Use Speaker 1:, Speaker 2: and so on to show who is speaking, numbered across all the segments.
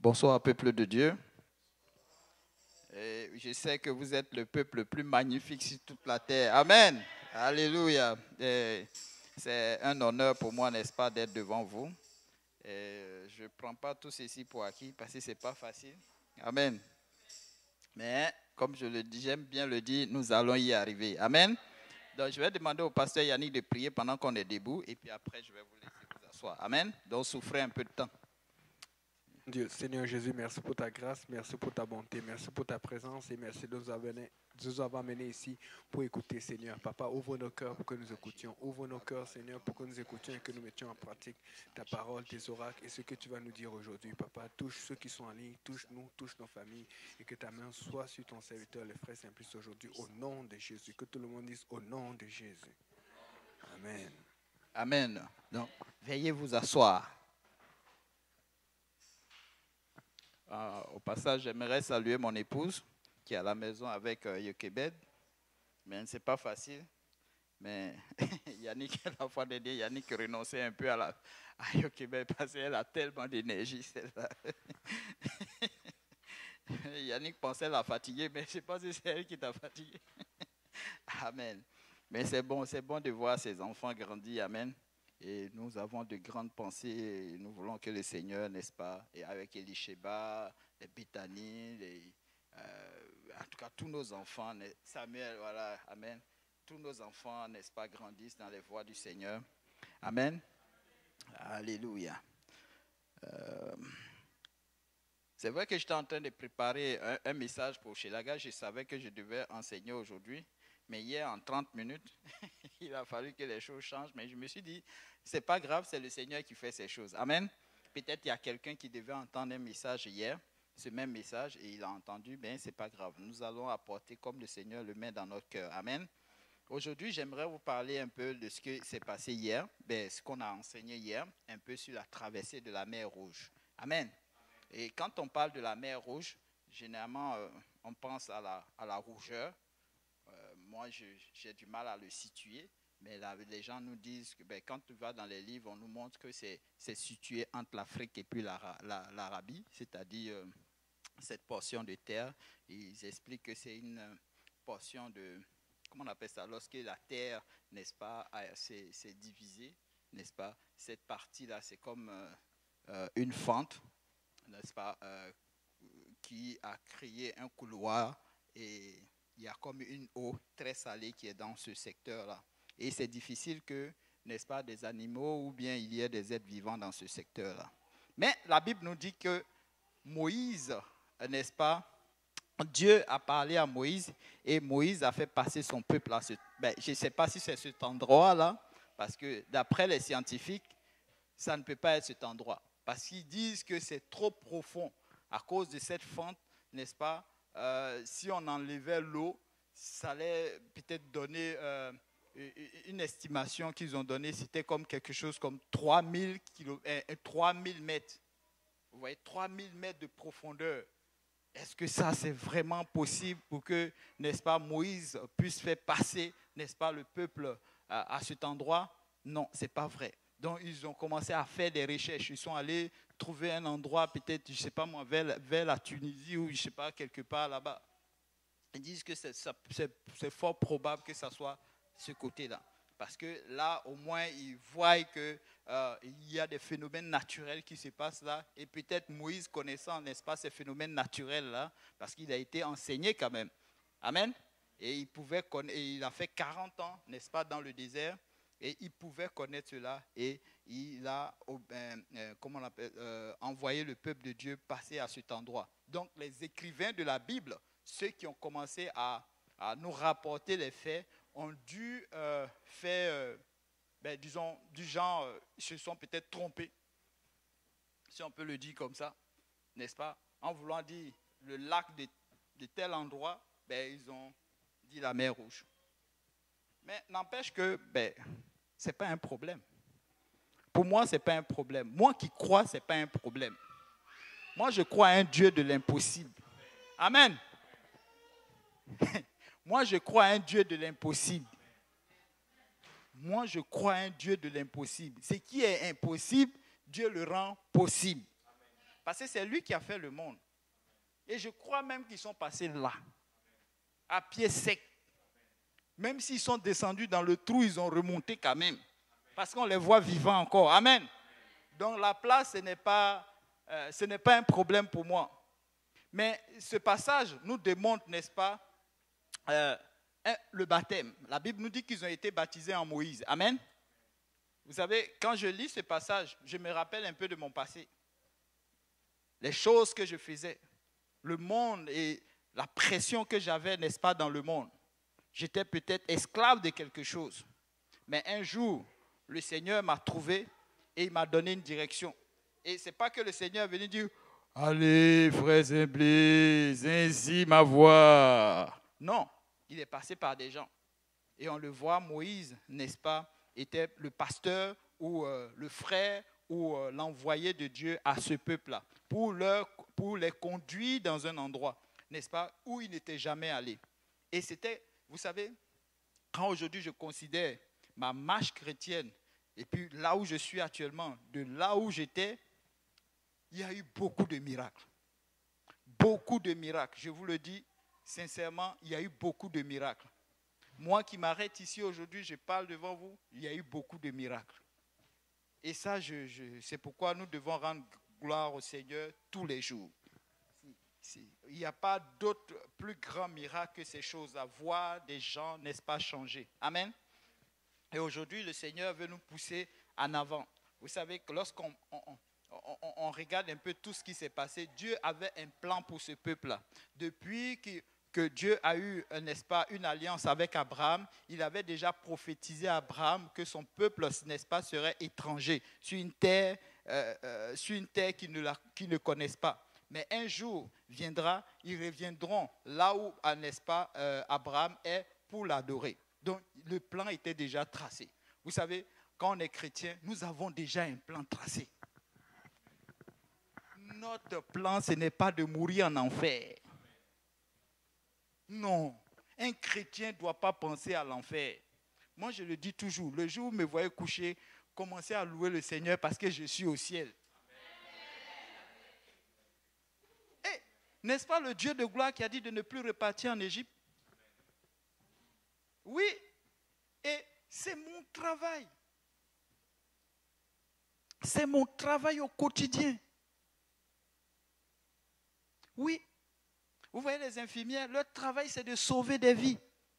Speaker 1: Bonsoir, peuple de Dieu. Et je sais que vous êtes le peuple le plus magnifique sur toute la terre. Amen. Alléluia. Et c'est un honneur pour moi, n'est-ce pas, d'être devant vous. Et je ne prends pas tout ceci pour acquis parce que ce n'est pas facile. Amen. Mais comme je le dis, j'aime bien le dire, nous allons y arriver. Amen. Donc je vais demander au pasteur Yannick de prier pendant qu'on est debout et puis après je vais vous laisser vous asseoir. Amen. Donc souffrez un peu de temps.
Speaker 2: Dieu, Seigneur Jésus, merci pour ta grâce, merci pour ta bonté, merci pour ta présence et merci de nous avoir amenés ici pour écouter, Seigneur. Papa, ouvre nos cœurs pour que nous écoutions. Ouvre nos cœurs, Seigneur, pour que nous écoutions et que nous mettions en pratique ta parole, tes oracles et ce que tu vas nous dire aujourd'hui. Papa, touche ceux qui sont en ligne, touche-nous, touche nos familles et que ta main soit sur ton serviteur, les frères simplistes aujourd'hui, au nom de Jésus. Que tout le monde dise au nom de Jésus. Amen.
Speaker 1: Amen. Donc, veuillez vous asseoir. Au passage, j'aimerais saluer mon épouse qui est à la maison avec Yokebed. Mais ce n'est pas facile. Mais Yannick, la fois dernière, Yannick renonçait un peu à Yokebed parce qu'elle a tellement d'énergie, celle-là. Yannick pensait la fatiguer, mais je ne sais pas si c'est elle qui t'a fatigué. Amen. Mais c'est bon de voir ses enfants grandir. Amen. Et nous avons de grandes pensées et nous voulons que le Seigneur, n'est-ce pas, et avec Elisheba, les Bethany, en tout cas tous nos enfants, Samuel, voilà, amen. Tous nos enfants, n'est-ce pas, grandissent dans les voies du Seigneur. Amen. Alléluia. C'est vrai que j'étais en train de préparer un message pour Shelaga. Je savais que je devais enseigner aujourd'hui. Mais hier, en 30 minutes, il a fallu que les choses changent. Mais je me suis dit, ce n'est pas grave, c'est le Seigneur qui fait ces choses. Amen. Peut-être qu'il y a quelqu'un qui devait entendre un message hier, ce même message, et il a entendu, mais ce n'est pas grave. Nous allons apporter comme le Seigneur le met dans notre cœur. Amen. Aujourd'hui, j'aimerais vous parler un peu de ce qui s'est passé hier, ce qu'on a enseigné hier, un peu sur la traversée de la mer Rouge. Amen. Et quand on parle de la mer Rouge, généralement, on pense à la rougeur. Moi, j'ai du mal à le situer, mais là, les gens nous disent que quand tu vas dans les livres, on nous montre que c'est situé entre l'Afrique et puis l'Arabie, c'est-à-dire cette portion de terre. Ils expliquent que c'est une portion de, comment on appelle ça, lorsque la terre, n'est-ce pas, s'est divisée, n'est-ce pas, cette partie-là, c'est comme une fente, n'est-ce pas, qui a créé un couloir et il y a comme une eau très salée qui est dans ce secteur-là. Et c'est difficile que, n'est-ce pas, des animaux ou bien il y ait des êtres vivants dans ce secteur-là. Mais la Bible nous dit que Moïse, n'est-ce pas, Dieu a parlé à Moïse et Moïse a fait passer son peuple à je ne sais pas si c'est cet endroit-là, parce que d'après les scientifiques, ça ne peut pas être cet endroit. Parce qu'ils disent que c'est trop profond à cause de cette fente, n'est-ce pas? Si on enlevait l'eau, ça allait peut-être donner une estimation qu'ils ont donnée, c'était comme quelque chose comme 3000 mètres. Vous voyez, 3000 mètres de profondeur. Est-ce que ça, c'est vraiment possible pour que, n'est-ce pas, Moïse puisse faire passer, n'est-ce pas, le peuple à cet endroit? Non, ce n'est pas vrai. Donc, ils ont commencé à faire des recherches. Ils sont allés trouver un endroit, peut-être, je ne sais pas moi, vers la Tunisie ou je ne sais pas, quelque part là-bas. Ils disent que c'est fort probable que ça soit ce côté-là. Parce que là, au moins, ils voient qu'il y a des phénomènes naturels qui se passent là. Et peut-être Moïse connaissant, n'est-ce pas, ces phénomènes naturels-là, parce qu'il a été enseigné quand même. Amen. Et il a fait 40 ans, n'est-ce pas, dans le désert. Et il pouvait connaître cela et il a envoyé le peuple de Dieu passer à cet endroit. Donc les écrivains de la Bible, ceux qui ont commencé à nous rapporter les faits, ont dû faire, disons, du genre, ils se sont peut-être trompés, si on peut le dire comme ça, n'est-ce pas? En voulant dire le lac de tel endroit, ils ont dit la mer Rouge. Mais n'empêche que, ce n'est pas un problème. Pour moi, ce n'est pas un problème. Moi qui crois, ce n'est pas un problème. Moi, je crois à un Dieu de l'impossible. Amen. Moi, je crois à un Dieu de l'impossible. Moi, je crois à un Dieu de l'impossible. Ce qui est impossible, Dieu le rend possible. Parce que c'est lui qui a fait le monde. Et je crois même qu'ils sont passés là, à pied sec. Même s'ils sont descendus dans le trou, ils ont remonté quand même. Parce qu'on les voit vivants encore. Amen. Donc la place, ce n'est pas un problème pour moi. Mais ce passage nous démontre, n'est-ce pas, le baptême. La Bible nous dit qu'ils ont été baptisés en Moïse. Amen. Vous savez, quand je lis ce passage, je me rappelle un peu de mon passé. Les choses que je faisais, le monde et la pression que j'avais, n'est-ce pas, dans le monde. J'étais peut-être esclave de quelque chose. Mais un jour, le Seigneur m'a trouvé et il m'a donné une direction. Et ce n'est pas que le Seigneur est venu dire « Allez, frères et Blaise, ainsi ma voix ». Non, il est passé par des gens. Et on le voit, Moïse, n'est-ce pas, était le pasteur ou le frère ou l'envoyé de Dieu à ce peuple-là pour les conduire dans un endroit, n'est-ce pas, où ils n'étaient jamais allés. Et c'était, vous savez, quand aujourd'hui je considère ma marche chrétienne et puis là où je suis actuellement, de là où j'étais, il y a eu beaucoup de miracles. Beaucoup de miracles. Je vous le dis sincèrement, il y a eu beaucoup de miracles. Moi qui m'arrête ici aujourd'hui, je parle devant vous, il y a eu beaucoup de miracles. Et ça, c'est pourquoi nous devons rendre gloire au Seigneur tous les jours. Il n'y a pas d'autre plus grand miracle que ces choses-là, voir des gens, n'est-ce pas, changer. Amen. Et aujourd'hui, le Seigneur veut nous pousser en avant. Vous savez que lorsqu'on on regarde un peu tout ce qui s'est passé, Dieu avait un plan pour ce peuple-là. Depuis que Dieu a eu, n'est-ce pas, une alliance avec Abraham, il avait déjà prophétisé à Abraham que son peuple, n'est-ce pas, serait étranger sur une terre qu'ils ne connaissent pas. Mais un jour viendra, ils reviendront là où, n'est-ce pas, Abraham est pour l'adorer. Donc, le plan était déjà tracé. Vous savez, quand on est chrétien, nous avons déjà un plan tracé. Notre plan, ce n'est pas de mourir en enfer. Non, un chrétien ne doit pas penser à l'enfer. Moi, je le dis toujours, le jour où vous me voyez coucher, commencez à louer le Seigneur parce que je suis au ciel. Et n'est-ce pas le Dieu de gloire qui a dit de ne plus repartir en Égypte? Oui, et c'est mon travail. C'est mon travail au quotidien. Oui. Vous voyez les infirmières, leur travail c'est de sauver des vies.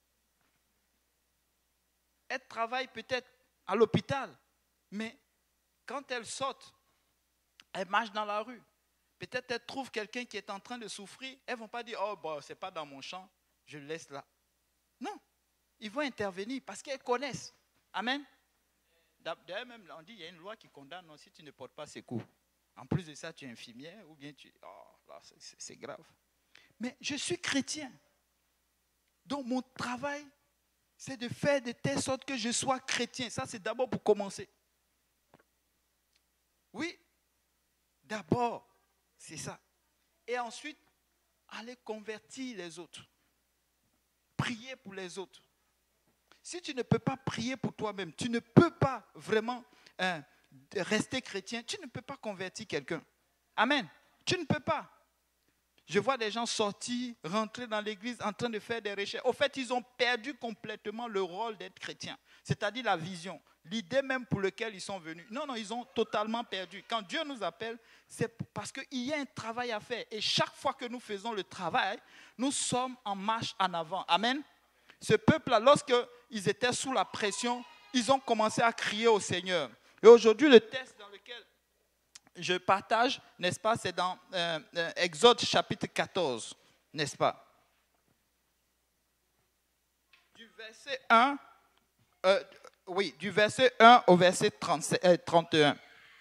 Speaker 1: Elles travaillent peut-être à l'hôpital, mais quand elles sortent, elles marchent dans la rue. Peut-être elles trouvent quelqu'un qui est en train de souffrir. Elles ne vont pas dire, oh, bon, ce n'est pas dans mon champ, je le laisse là. Non, ils vont intervenir parce qu'elles connaissent. Amen. D'ailleurs, même, on dit, il y a une loi qui condamne si tu ne portes pas secours. En plus de ça, tu es infirmière ou bien tu... Oh, là, c'est grave. Mais je suis chrétien. Donc mon travail, c'est de faire de telle sorte que je sois chrétien. Ça, c'est d'abord pour commencer. Oui, d'abord, c'est ça. Et ensuite, aller convertir les autres. Prier pour les autres. Si tu ne peux pas prier pour toi-même, tu ne peux pas vraiment rester chrétien, tu ne peux pas convertir quelqu'un. Amen. Tu ne peux pas. Je vois des gens sortir, rentrer dans l'église en train de faire des recherches. Au fait, ils ont perdu complètement le rôle d'être chrétien, c'est-à-dire la vision, l'idée même pour laquelle ils sont venus. Non, ils ont totalement perdu. Quand Dieu nous appelle, c'est parce qu'il y a un travail à faire. Et chaque fois que nous faisons le travail, nous sommes en marche en avant. Amen. Ce peuple-là, lorsqu'ils étaient sous la pression, ils ont commencé à crier au Seigneur. Et aujourd'hui, le texte dans lequel je partage, n'est-ce pas, c'est dans Exode chapitre 14, n'est-ce pas? Du verset 1, du verset 1 au verset 31.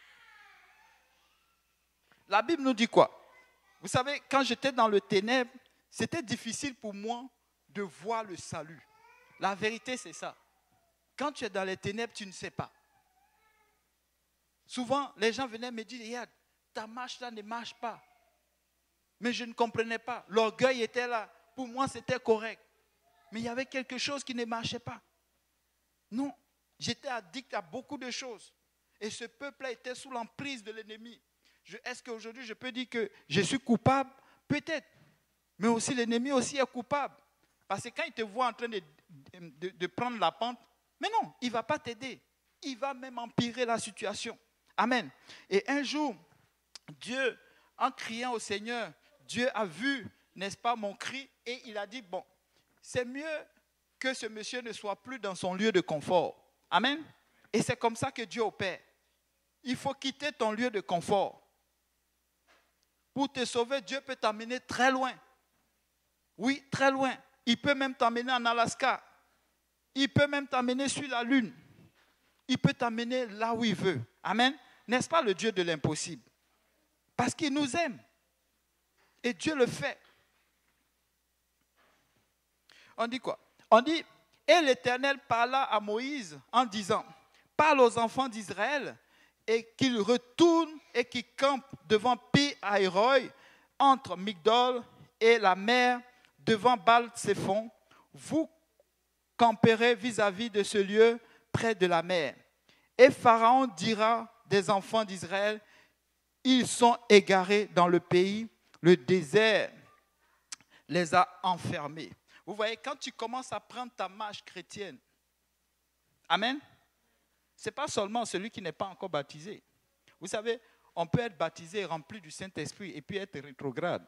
Speaker 1: La Bible nous dit quoi? Vous savez, quand j'étais dans le ténèbre, c'était difficile pour moi de voir le salut. La vérité, c'est ça. Quand tu es dans les ténèbres, tu ne sais pas. Souvent, les gens venaient me dire, regarde, ta marche là ne marche pas. Mais je ne comprenais pas. L'orgueil était là. Pour moi, c'était correct. Mais il y avait quelque chose qui ne marchait pas. Non, j'étais addict à beaucoup de choses. Et ce peuple-là était sous l'emprise de l'ennemi. Est-ce qu'aujourd'hui, je peux dire que je suis coupable? Peut-être. Mais aussi, l'ennemi aussi est coupable. Parce que quand il te voit en train de prendre la pente, mais non, il ne va pas t'aider. Il va même empirer la situation. Amen. Et un jour, Dieu, en criant au Seigneur, Dieu a vu, n'est-ce pas, mon cri, et il a dit, bon, c'est mieux que ce monsieur ne soit plus dans son lieu de confort. Amen. Et c'est comme ça que Dieu opère. Il faut quitter ton lieu de confort. Pour te sauver, Dieu peut t'amener très loin. Oui, très loin. Il peut même t'amener en Alaska. Il peut même t'amener sur la Lune. Il peut t'amener là où il veut. Amen. N'est-ce pas le Dieu de l'impossible? Parce qu'il nous aime. Et Dieu le fait. On dit quoi? On dit, et l'Éternel parla à Moïse en disant, parle aux enfants d'Israël et qu'ils retournent et qu'ils campent devant Pi-Hahiroï, entre Migdol et la mer, devant Baal-Séphon. Vous camperez vis-à-vis de ce lieu près de la mer. Et Pharaon dira des enfants d'Israël, ils sont égarés dans le pays, le désert les a enfermés. Vous voyez, quand tu commences à prendre ta marche chrétienne, amen, ce n'est pas seulement celui qui n'est pas encore baptisé. Vous savez, on peut être baptisé, rempli du Saint-Esprit et puis être rétrograde.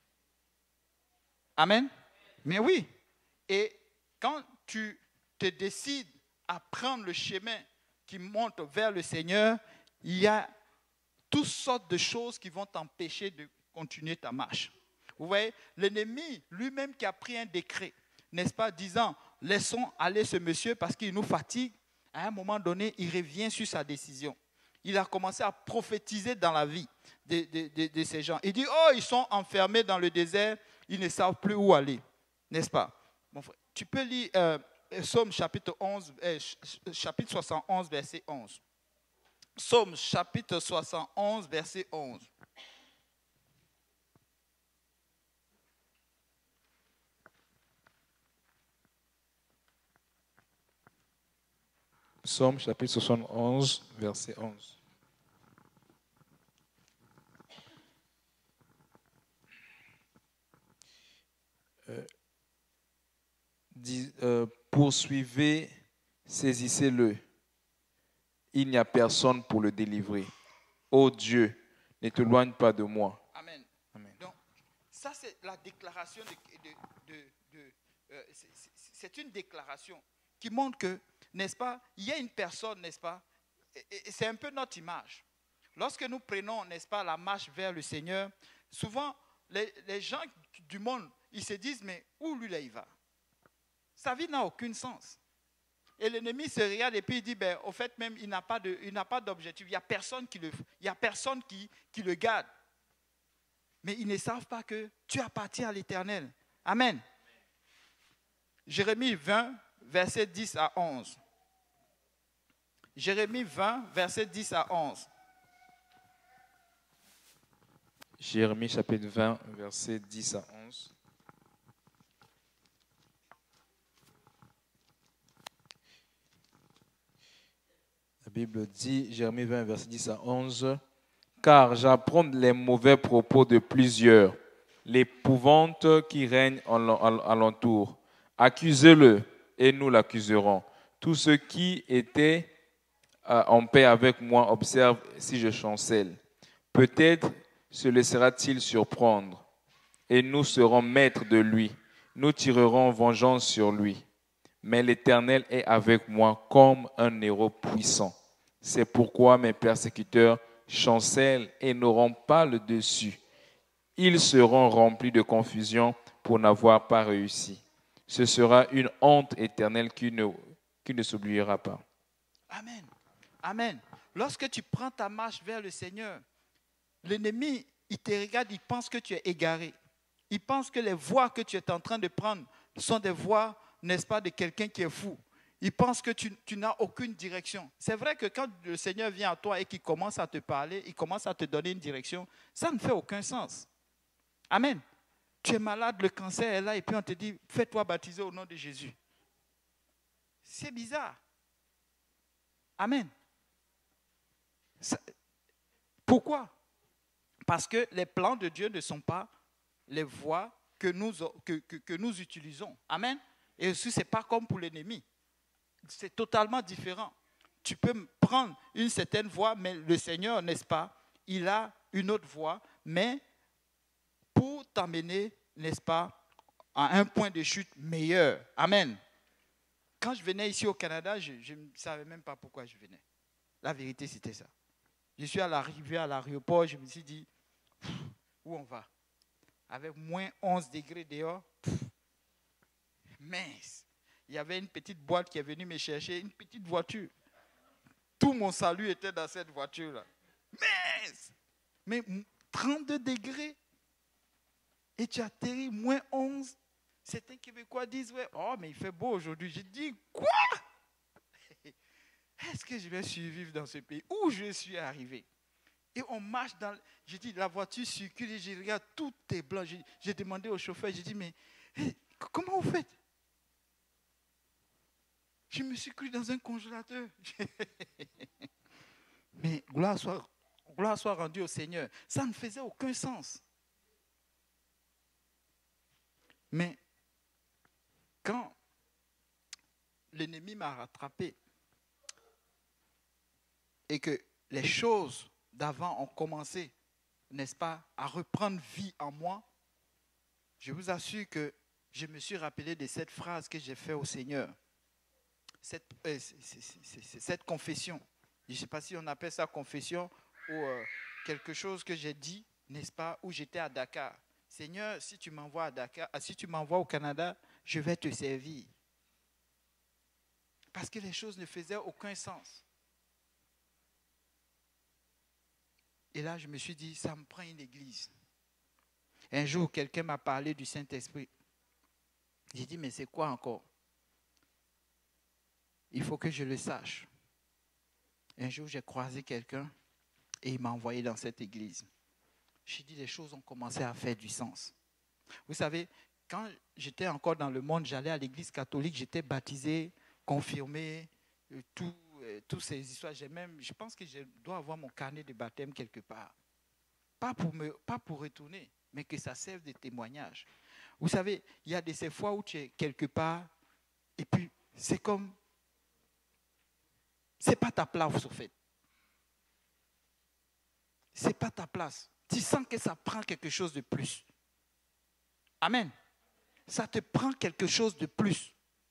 Speaker 1: Amen. Mais oui. Et quand tu te décides à prendre le chemin qui monte vers le Seigneur, il y a toutes sortes de choses qui vont t'empêcher de continuer ta marche. Vous voyez, l'ennemi lui-même qui a pris un décret, n'est-ce pas, disant, laissons aller ce monsieur parce qu'il nous fatigue, à un moment donné, il revient sur sa décision. Il a commencé à prophétiser dans la vie de ces gens. Il dit, oh, ils sont enfermés dans le désert, ils ne savent plus où aller, n'est-ce pas? Mon frère, tu peux lire Psaume chapitre 71, verset 11. Psaume chapitre 71, verset 11.
Speaker 3: Psaume chapitre 71, verset 11. Poursuivez, saisissez-le. Il n'y a personne pour le délivrer. Ô Dieu, ne t'éloigne pas de moi.
Speaker 1: Amen. Amen. Donc, ça c'est la déclaration c'est une déclaration qui montre que, n'est-ce pas, il y a une personne, n'est-ce pas, et c'est un peu notre image. Lorsque nous prenons, n'est-ce pas, la marche vers le Seigneur, souvent, les gens du monde, ils se disent, mais où lui là il va? Sa vie n'a aucun sens. Et l'ennemi se regarde et puis il dit, ben, au fait même, il n'a pas d'objectif. Il n'y a personne qui le garde. Mais ils ne savent pas que tu appartiens à l'Éternel. Amen. Jérémie 20, verset 10 à 11. Jérémie 20, verset 10 à 11.
Speaker 3: Jérémie chapitre 20, verset 10 à 11. La Bible dit, Jérémie 20, verset 10 à 11, « Car j'apprends les mauvais propos de plusieurs, l'épouvante qui règne alentour. Accusez-le, et nous l'accuserons. Tous ceux qui étaient en paix avec moi observent si je chancelle. Peut-être se laissera-t-il surprendre, et nous serons maîtres de lui. Nous tirerons vengeance sur lui. Mais l'Éternel est avec moi comme un héros puissant. C'est pourquoi mes persécuteurs chancellent et n'auront pas le dessus. Ils seront remplis de confusion pour n'avoir pas réussi. Ce sera une honte éternelle qui ne s'oubliera pas. »
Speaker 1: Amen. Amen. Lorsque tu prends ta marche vers le Seigneur, l'ennemi, il te regarde, il pense que tu es égaré. Il pense que les voies que tu es en train de prendre sont des voies, n'est-ce pas, de quelqu'un qui est fou. Il pense que tu n'as aucune direction. C'est vrai que quand le Seigneur vient à toi et qu'il commence à te parler, il commence à te donner une direction, ça ne fait aucun sens. Amen. Tu es malade, le cancer est là et puis on te dit, fais-toi baptiser au nom de Jésus. C'est bizarre. Amen. Pourquoi? Parce que les plans de Dieu ne sont pas les voies que nous utilisons. Amen. Et aussi, ce n'est pas comme pour l'ennemi. C'est totalement différent. Tu peux prendre une certaine voie, mais le Seigneur, n'est-ce pas, il a une autre voie, mais pour t'amener, n'est-ce pas, à un point de chute meilleur. Amen. Quand je venais ici au Canada, je ne savais même pas pourquoi je venais. La vérité, c'était ça. Je suis à l'arrivée à l'aéroport, je me suis dit, où on va? Avec moins 11 degrés dehors, mince. Il y avait une petite boîte qui est venue me chercher, une petite voiture. Tout mon salut était dans cette voiture-là. Mince. Mais 32 degrés. Et tu atterris moins 11. Certains Québécois disent, ouais, oh, mais il fait beau aujourd'hui. Je dis, quoi? Est-ce que je vais survivre dans ce pays? Où je suis arrivé? Et on marche dans... Je dis, la voiture circule et je regarde, tout est blanc. J'ai demandé au chauffeur, j'ai dit, mais comment vous faites? Je me suis cru dans un congélateur. Mais gloire soit rendue au Seigneur. Ça ne faisait aucun sens. Mais quand l'ennemi m'a rattrapé et que les choses d'avant ont commencé, n'est-ce pas, à reprendre vie en moi, je vous assure que je me suis rappelé de cette phrase que j'ai faite au Seigneur. Cette confession. Je ne sais pas si on appelle ça confession ou quelque chose que j'ai dit, n'est-ce pas, où j'étais à Dakar. Seigneur, si tu m'envoies à Dakar, si tu m'envoies au Canada, je vais te servir. Parce que les choses ne faisaient aucun sens. Et là, je me suis dit, ça me prend une église. Un jour, quelqu'un m'a parlé du Saint-Esprit. J'ai dit, mais c'est quoi encore? Il faut que je le sache. Un jour, j'ai croisé quelqu'un et il m'a envoyé dans cette église. J'ai dit, les choses ont commencé à faire du sens. Vous savez, quand j'étais encore dans le monde, j'allais à l'église catholique, j'étais baptisé, confirmé, toutes ces histoires. Je pense que je dois avoir mon carnet de baptême quelque part. Pas pour retourner, mais que ça serve de témoignage. Vous savez, il y a de ces fois où tu es quelque part et puis c'est comme... Ce n'est pas ta place, au fait. Ce n'est pas ta place. Tu sens que ça prend quelque chose de plus. Amen. Ça te prend quelque chose de plus.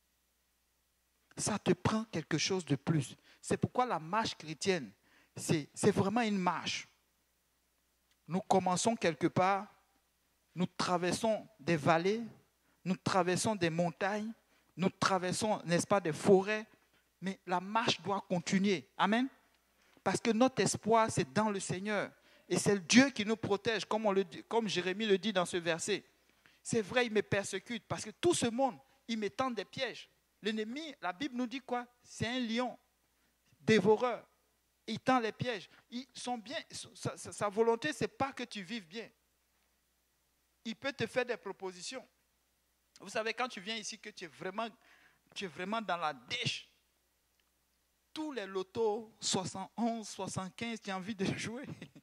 Speaker 1: Ça te prend quelque chose de plus. C'est pourquoi la marche chrétienne, c'est vraiment une marche. Nous commençons quelque part, nous traversons des vallées, nous traversons des montagnes, nous traversons, n'est-ce pas, des forêts, mais la marche doit continuer. Amen. Parce que notre espoir, c'est dans le Seigneur. Et c'est Dieu qui nous protège, comme Jérémie le dit dans ce verset. C'est vrai, il me persécute parce que tout ce monde, il me tend des pièges. L'ennemi, la Bible nous dit quoi? C'est un lion dévoreur. Il tend les pièges. Sa volonté, ce n'est pas que tu vives bien. Il peut te faire des propositions. Vous savez, quand tu viens ici, que tu es vraiment dans la dèche, tous les lotos 71, 75, tu as envie de jouer.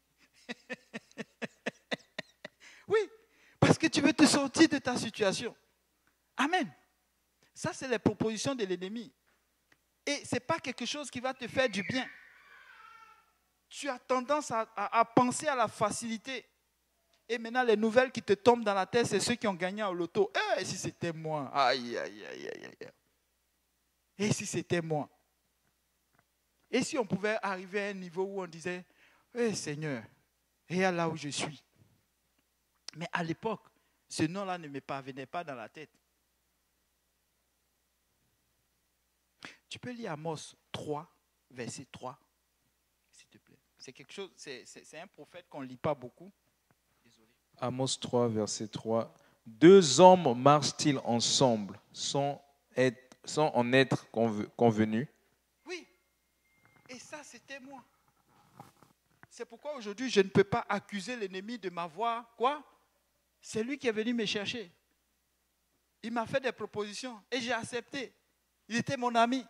Speaker 1: Oui, parce que tu veux te sortir de ta situation. Amen. Ça, c'est les propositions de l'ennemi. Et ce n'est pas quelque chose qui va te faire du bien. Tu as tendance à penser à la facilité. Et maintenant, les nouvelles qui te tombent dans la tête, c'est ceux qui ont gagné au loto. Et si c'était moi? Aïe, aïe, aïe, aïe, aïe. Et si c'était moi? Et si on pouvait arriver à un niveau où on disait, Seigneur, regarde là où je suis. Mais à l'époque, ce nom-là ne me parvenait pas dans la tête. Tu peux lire Amos 3, verset 3, s'il te plaît. C'est quelque chose, c'est un prophète qu'on ne lit pas beaucoup. Désolé.
Speaker 3: Amos 3, verset 3. Deux hommes marchent-ils ensemble sans en être convenus?
Speaker 1: Oui. Et ça, c'était moi. C'est pourquoi aujourd'hui, je ne peux pas accuser l'ennemi de m'avoir, quoi? C'est lui qui est venu me chercher. Il m'a fait des propositions et j'ai accepté. Il était mon ami.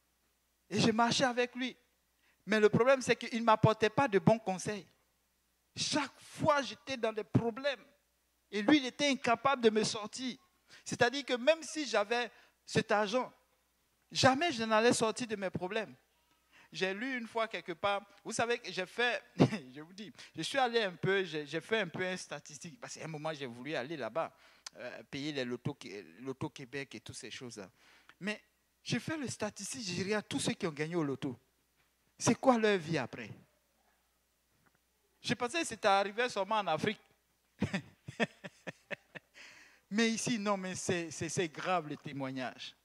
Speaker 1: Et je marchais avec lui. Mais le problème, c'est qu'il ne m'apportait pas de bons conseils. Chaque fois, j'étais dans des problèmes. Et lui, il était incapable de me sortir. C'est-à-dire que même si j'avais cet argent, jamais je n'allais sortir de mes problèmes. J'ai lu une fois quelque part, vous savez que j'ai fait, je vous dis, je suis allé un peu, j'ai fait un peu une statistique, parce qu'à un moment, j'ai voulu aller là-bas, payer les loto Québec et toutes ces choses-là. Mais j'ai fait le statistique, j'ai regardé tous ceux qui ont gagné au loto. C'est quoi leur vie après? Je pensais que c'était arrivé seulement en Afrique. Mais ici, non, mais c'est grave le témoignage.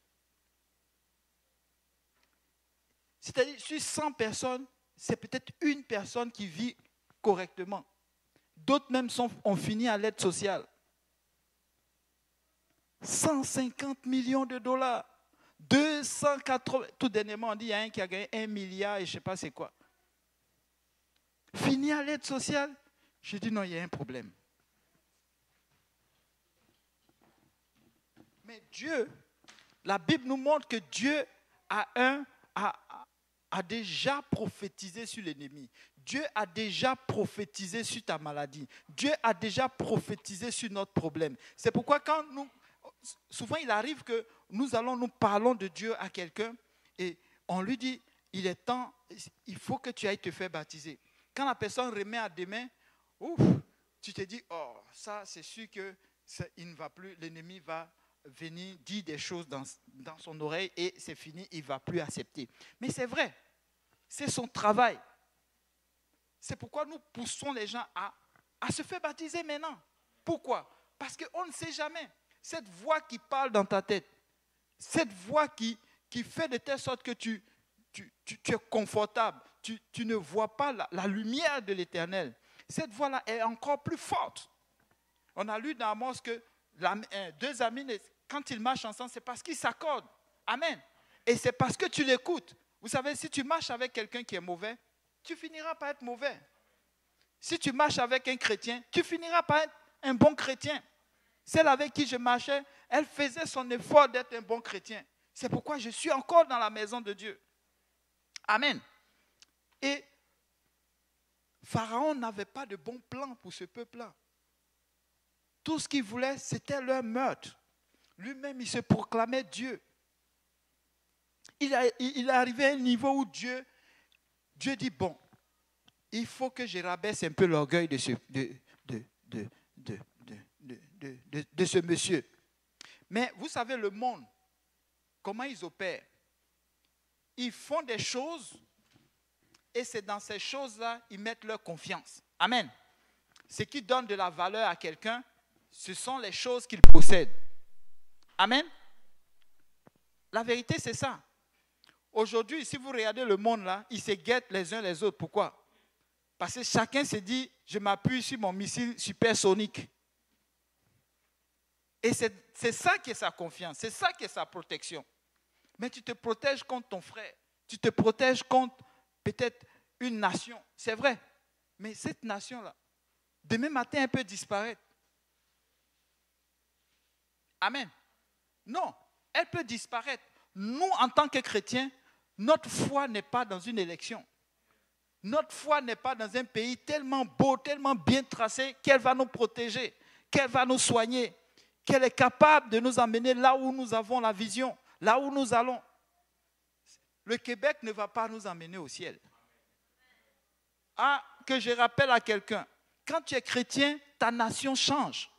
Speaker 1: C'est-à-dire, sur 100 personnes, c'est peut-être une personne qui vit correctement. D'autres même ont fini à l'aide sociale. 150 millions de dollars. 280. Tout dernièrement, on dit qu'il y a un qui a gagné 1 milliard et je ne sais pas c'est quoi. Fini à l'aide sociale. J'ai dit non, il y a un problème. Mais Dieu, la Bible nous montre que Dieu a déjà prophétisé sur l'ennemi. Dieu a déjà prophétisé sur ta maladie. Dieu a déjà prophétisé sur notre problème. C'est pourquoi souvent il arrive que nous parlons de Dieu à quelqu'un et on lui dit, il est temps, il faut que tu ailles te faire baptiser. Quand la personne remet à des mains, tu te dis, oh, ça c'est sûr que il ne va plus, l'ennemi va venir dire des choses dans son oreille et c'est fini, il ne va plus accepter. Mais c'est vrai, c'est son travail. C'est pourquoi nous poussons les gens à se faire baptiser maintenant. Pourquoi? Parce qu'on ne sait jamais. Cette voix qui parle dans ta tête, cette voix qui fait de telle sorte que tu es confortable, tu ne vois pas la lumière de l'Éternel. Cette voix-là est encore plus forte. On a lu dans Amos que deux amis, quand ils marchent ensemble, c'est parce qu'ils s'accordent. Amen. Et c'est parce que tu l'écoutes. Vous savez, si tu marches avec quelqu'un qui est mauvais, tu finiras par être mauvais. Si tu marches avec un chrétien, tu finiras par être un bon chrétien. Celle avec qui je marchais, elle faisait son effort d'être un bon chrétien. C'est pourquoi je suis encore dans la maison de Dieu. Amen. Et Pharaon n'avait pas de bon plan pour ce peuple-là. Tout ce qu'il voulait, c'était leur meurtre. Lui-même, il se proclamait Dieu. Il est arrivé à un niveau où Dieu dit, bon, il faut que je rabaisse un peu l'orgueil de ce monsieur. Mais vous savez, le monde, comment ils opèrent? Ils font des choses et c'est dans ces choses-là ils mettent leur confiance. Amen. Ce qui donne de la valeur à quelqu'un, ce sont les choses qu'il possède. Amen. La vérité, c'est ça. Aujourd'hui, si vous regardez le monde là, ils se guettent les uns les autres. Pourquoi? Parce que chacun se dit, je m'appuie sur mon missile supersonique. Et c'est ça qui est sa confiance, c'est ça qui est sa protection. Mais tu te protèges contre ton frère, tu te protèges contre peut-être une nation, c'est vrai. Mais cette nation-là, demain matin, elle peut disparaître. Amen. Non, elle peut disparaître. Nous, en tant que chrétiens, notre foi n'est pas dans une élection. Notre foi n'est pas dans un pays tellement beau, tellement bien tracé, qu'elle va nous protéger, qu'elle va nous soigner, qu'elle est capable de nous emmener là où nous avons la vision, là où nous allons. Le Québec ne va pas nous emmener au ciel. Ah, que je rappelle à quelqu'un, quand tu es chrétien, ta nation change.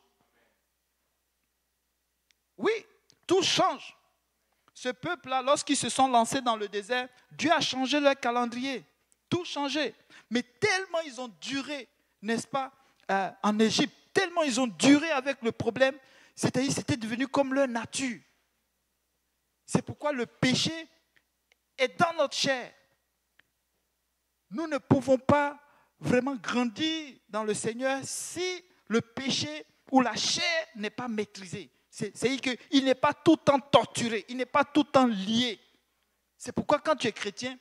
Speaker 1: Oui, tout change. Ce peuple-là, lorsqu'ils se sont lancés dans le désert, Dieu a changé leur calendrier. Tout changé. Mais tellement ils ont duré, n'est-ce pas, en Égypte, tellement ils ont duré avec le problème, c'est-à-dire c'était devenu comme leur nature. C'est pourquoi le péché est dans notre chair. Nous ne pouvons pas vraiment grandir dans le Seigneur si le péché ou la chair n'est pas maîtrisée. C'est-à-dire qu'il n'est pas tout le temps torturé, il n'est pas tout le temps lié. C'est pourquoi quand tu es chrétien,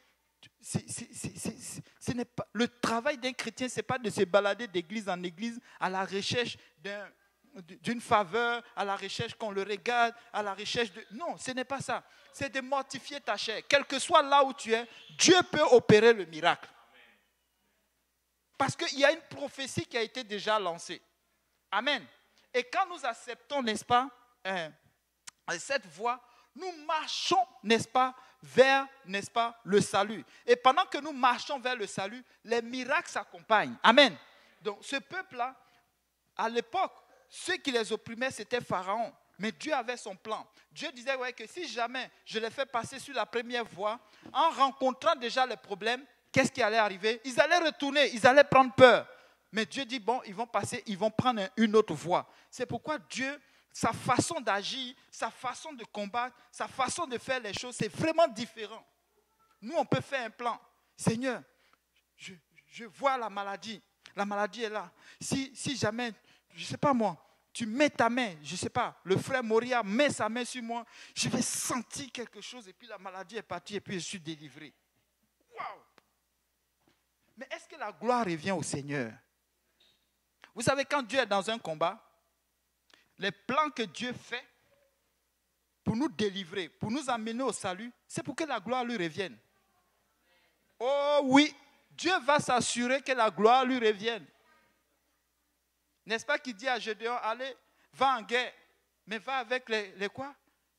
Speaker 1: ce n'est pas, le travail d'un chrétien, ce n'est pas de se balader d'église en église à la recherche d'une faveur, à la recherche qu'on le regarde, à la recherche de... Non, ce n'est pas ça. C'est de mortifier ta chair. Quel que soit là où tu es, Dieu peut opérer le miracle. Parce qu'il y a une prophétie qui a été déjà lancée. Amen. Et quand nous acceptons, n'est-ce pas, cette voie, nous marchons, n'est-ce pas, vers, n'est-ce pas, le salut. Et pendant que nous marchons vers le salut, les miracles s'accompagnent. Amen. Donc ce peuple-là, à l'époque, ceux qui les opprimaient, c'était Pharaon. Mais Dieu avait son plan. Dieu disait que si jamais je les fais passer sur la première voie, en rencontrant déjà les problèmes, qu'est-ce qui allait arriver? Ils allaient retourner, ils allaient prendre peur. Mais Dieu dit, bon, ils vont passer, ils vont prendre une autre voie. C'est pourquoi Dieu, sa façon d'agir, sa façon de combattre, sa façon de faire les choses, c'est vraiment différent. Nous, on peut faire un plan. Seigneur, je vois la maladie. La maladie est là. Si jamais, je ne sais pas moi, tu mets ta main, je ne sais pas, le frère Moria met sa main sur moi, je vais sentir quelque chose et puis la maladie est partie et puis je suis délivré. Waouh! Mais est-ce que la gloire revient au Seigneur? Vous savez, quand Dieu est dans un combat, les plans que Dieu fait pour nous délivrer, pour nous amener au salut, c'est pour que la gloire lui revienne. Oh oui, Dieu va s'assurer que la gloire lui revienne. N'est-ce pas qu'il dit à Gédéon, allez, va en guerre, mais va avec les quoi?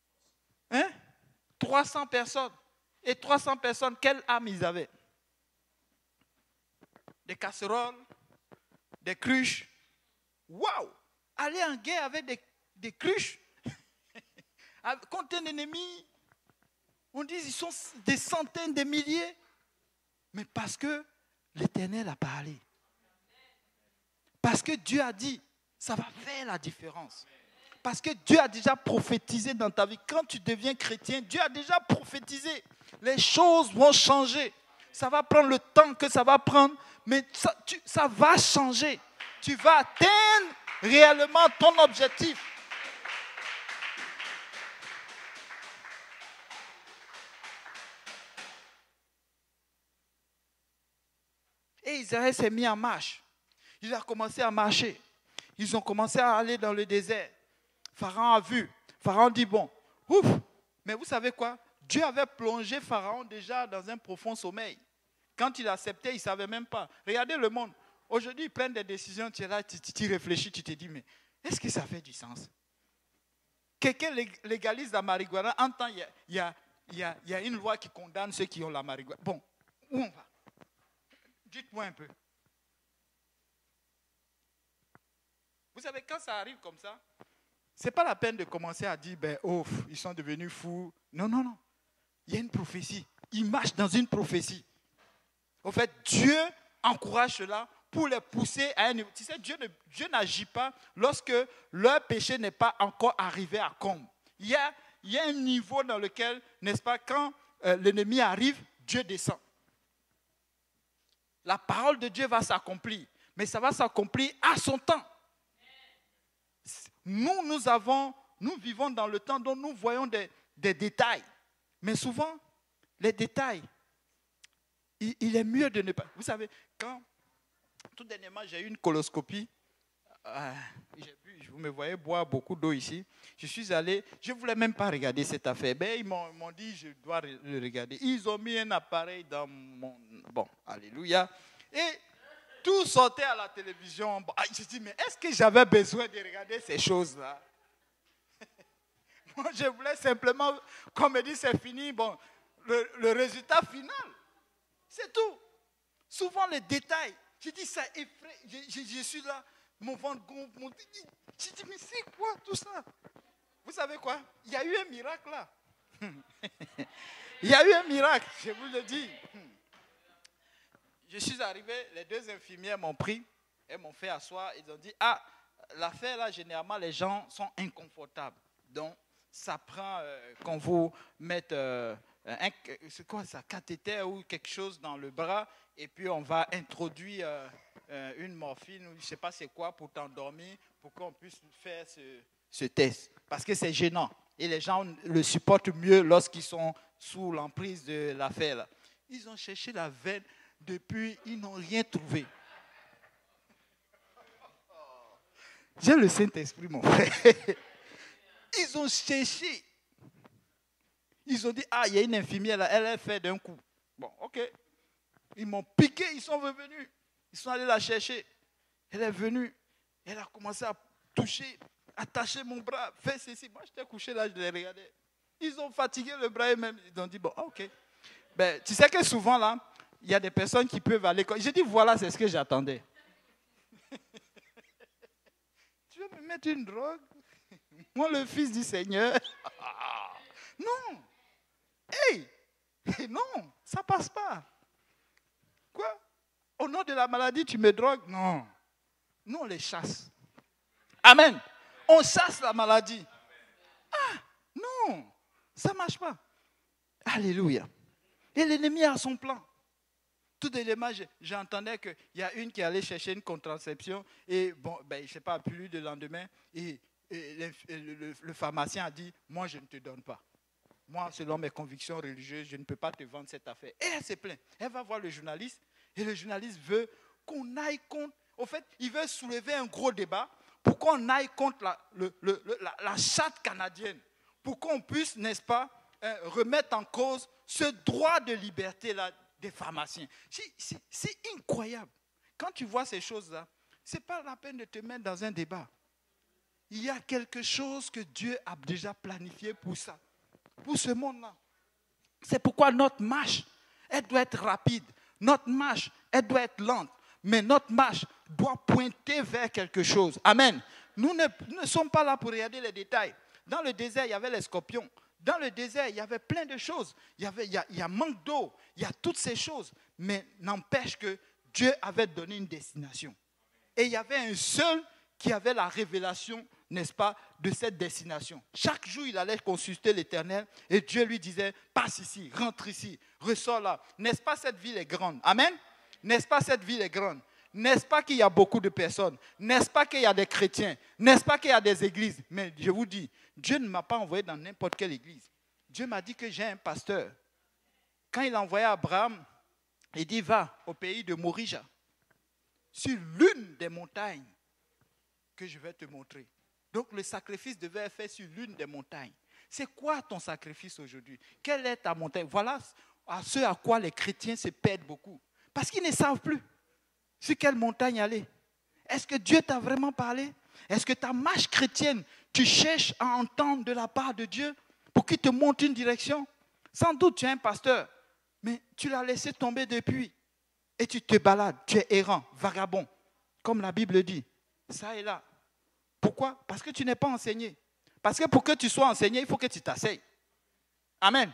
Speaker 1: 300 personnes. Et 300 personnes, quelle âme ils avaient? Des casseroles, des cruches. Waouh! Aller en guerre avec des cruches contre un ennemi. On dit ils sont des centaines de milliers. Mais parce que l'Éternel a parlé. Parce que Dieu a dit, ça va faire la différence. Parce que Dieu a déjà prophétisé dans ta vie. Quand tu deviens chrétien, Dieu a déjà prophétisé. Les choses vont changer. Ça va prendre le temps que ça va prendre, mais ça va changer. Tu vas atteindre réellement ton objectif. Et Israël s'est mis en marche. Il a commencé à marcher. Ils ont commencé à aller dans le désert. Pharaon a vu. Pharaon dit, bon, ouf, mais vous savez quoi? Dieu avait plongé Pharaon déjà dans un profond sommeil. Quand il acceptait, il ne savait même pas. Regardez le monde. Aujourd'hui, ils prennent des décisions, tu es là, tu réfléchis, tu te dis, mais est-ce que ça fait du sens? Quelqu'un légalise la marijuana, en temps, il y a une loi qui condamne ceux qui ont la marijuana. Bon, où on va? Dites-moi un peu. Vous savez, quand ça arrive comme ça, ce n'est pas la peine de commencer à dire, ils sont devenus fous. Non, non, non. Il y a une prophétie. Ils marchent dans une prophétie. En fait, Dieu encourage cela pour les pousser à un niveau. Tu sais, Dieu n'agit pas lorsque leur péché n'est pas encore arrivé à comble. Il y a un niveau dans lequel, n'est-ce pas, quand l'ennemi arrive, Dieu descend. La parole de Dieu va s'accomplir, mais ça va s'accomplir à son temps. Nous vivons dans le temps dont nous voyons des détails. Mais souvent, les détails, il est mieux de ne pas. Vous savez, quand tout dernièrement j'ai eu une coloscopie, vous me voyez boire beaucoup d'eau ici. Je suis allé, je ne voulais même pas regarder cette affaire. Ils m'ont dit, je dois le regarder. Ils ont mis un appareil dans mon... Bon, alléluia. Et tout sortait à la télévision. Je dis, mais est-ce que j'avais besoin de regarder ces choses-là? Moi, je voulais simplement, comme me dit, c'est fini. Bon, le résultat final, c'est tout. Souvent, les détails. Je dis, ça effraie. Je suis là, mon ventre gonfle. Je dis, mais c'est quoi tout ça? Vous savez quoi? Il y a eu un miracle là. Il y a eu un miracle, je vous le dis. Je suis arrivé, les deux infirmières m'ont pris, elles m'ont fait asseoir, ils ont dit, l'affaire là, généralement, les gens sont inconfortables. Donc, ça prend qu'on vous mette c'est quoi ça, cathéter ou quelque chose dans le bras, et puis on va introduire une morphine, ou je ne sais pas c'est quoi, pour t'endormir, pour qu'on puisse faire ce test. Parce que c'est gênant. Et les gens le supportent mieux lorsqu'ils sont sous l'emprise de l'affaire là. Ils ont cherché la veine. Depuis, ils n'ont rien trouvé. J'ai le Saint-Esprit, mon frère. Ils ont cherché. Ils ont dit, il y a une infirmière là, elle a fait d'un coup. Bon, ok. Ils m'ont piqué, ils sont revenus. Ils sont allés la chercher. Elle est venue. Elle a commencé à toucher, attacher mon bras, faire ceci. Moi, j'étais couché là, je les regardais. Ils ont fatigué le bras eux-mêmes. Ils ont dit, bon, ok. Ben, tu sais que souvent, là, il y a des personnes qui peuvent aller. J'ai dit, voilà, c'est ce que j'attendais. Tu veux me mettre une drogue? Moi, le fils du Seigneur. Non. Hey! Non, ça passe pas. Quoi? Au nom de la maladie, tu me drogues? Non. Nous, on les chasse. Amen. On chasse la maladie. Ah, non, ça ne marche pas. Alléluia. Et l'ennemi a son plan. Tout élément, j'entendais qu'il y a une qui allait chercher une contraception et, bon, ben, je ne sais pas, plus le lendemain, et le pharmacien a dit, moi, je ne te donne pas. Moi, selon mes convictions religieuses, je ne peux pas te vendre cette affaire. Et elle se plaint. Elle va voir le journaliste et le journaliste veut qu'on aille contre. En fait, il veut soulever un gros débat pour qu'on aille contre la charte canadienne. Pour qu'on puisse, n'est-ce pas, remettre en cause ce droit de liberté-là des pharmaciens. C'est incroyable. Quand tu vois ces choses-là, ce n'est pas la peine de te mettre dans un débat. Il y a quelque chose que Dieu a déjà planifié pour ça. Pour ce monde-là. C'est pourquoi notre marche, elle doit être rapide. Notre marche, elle doit être lente. Mais notre marche doit pointer vers quelque chose. Amen. Nous ne sommes pas là pour regarder les détails. Dans le désert, il y avait les scorpions. Dans le désert, il y avait plein de choses. Il y a manque d'eau. Il y a toutes ces choses. Mais n'empêche que Dieu avait donné une destination. Et il y avait un seul qui avait la révélation, n'est-ce pas, de cette destination. Chaque jour, il allait consulter l'Éternel et Dieu lui disait, passe ici, rentre ici, ressors là. N'est-ce pas, cette ville est grande? Amen? N'est-ce pas, cette ville est grande? N'est-ce pas qu'il y a beaucoup de personnes? N'est-ce pas qu'il y a des chrétiens? N'est-ce pas qu'il y a des églises? Mais je vous dis, Dieu ne m'a pas envoyé dans n'importe quelle église. Dieu m'a dit que j'ai un pasteur. Quand il a envoyé Abraham, il dit, va au pays de Morija, sur l'une des montagnes que je vais te montrer. Donc le sacrifice devait être fait sur l'une des montagnes. C'est quoi ton sacrifice aujourd'hui? Quelle est ta montagne? Voilà à ce à quoi les chrétiens se perdent beaucoup. Parce qu'ils ne savent plus sur quelle montagne aller. Est-ce que Dieu t'a vraiment parlé? Est-ce que ta marche chrétienne, tu cherches à entendre de la part de Dieu pour qu'il te montre une direction? Sans doute tu es un pasteur, mais tu l'as laissé tomber depuis. Et tu te balades, tu es errant, vagabond, comme la Bible dit. Ça et là. Pourquoi? Parce que tu n'es pas enseigné. Parce que pour que tu sois enseigné, il faut que tu t'asseyes. Amen.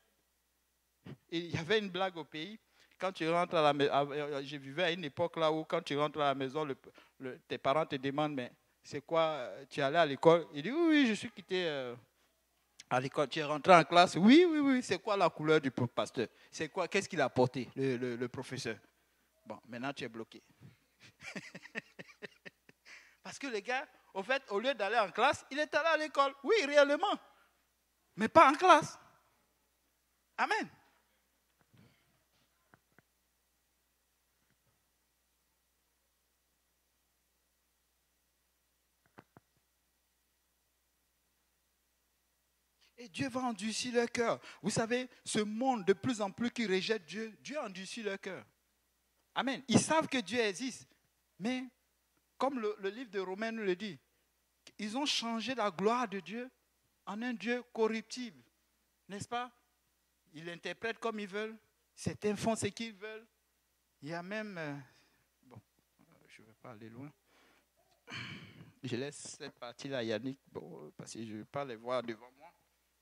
Speaker 1: Et il y avait une blague au pays. Quand tu rentres à la maison, je vivais à une époque là où quand tu rentres à la maison, tes parents te demandent, mais c'est quoi, tu es allé à l'école? Il dit, oui, je suis quitté à l'école. Tu es rentré en classe? Oui. C'est quoi la couleur du pasteur? C'est quoi? Qu'est-ce qu'il a porté, le professeur? Bon, maintenant tu es bloqué. Parce que les gars, au fait, au lieu d'aller en classe, il est allé à l'école. Oui, réellement. Mais pas en classe. Amen. Et Dieu va endurcir leur cœur. Vous savez, ce monde de plus en plus qui rejette Dieu, Dieu endurcit leur cœur. Amen. Ils savent que Dieu existe. Mais, comme le livre de Romains nous le dit, ils ont changé la gloire de Dieu en un Dieu corruptible. N'est-ce pas? Ils l'interprètent comme ils veulent. Certains font ce qu'ils veulent. Il y a même... je ne vais pas aller loin. Je laisse cette partie-là à Yannick, parce que je ne vais pas les voir devant moi.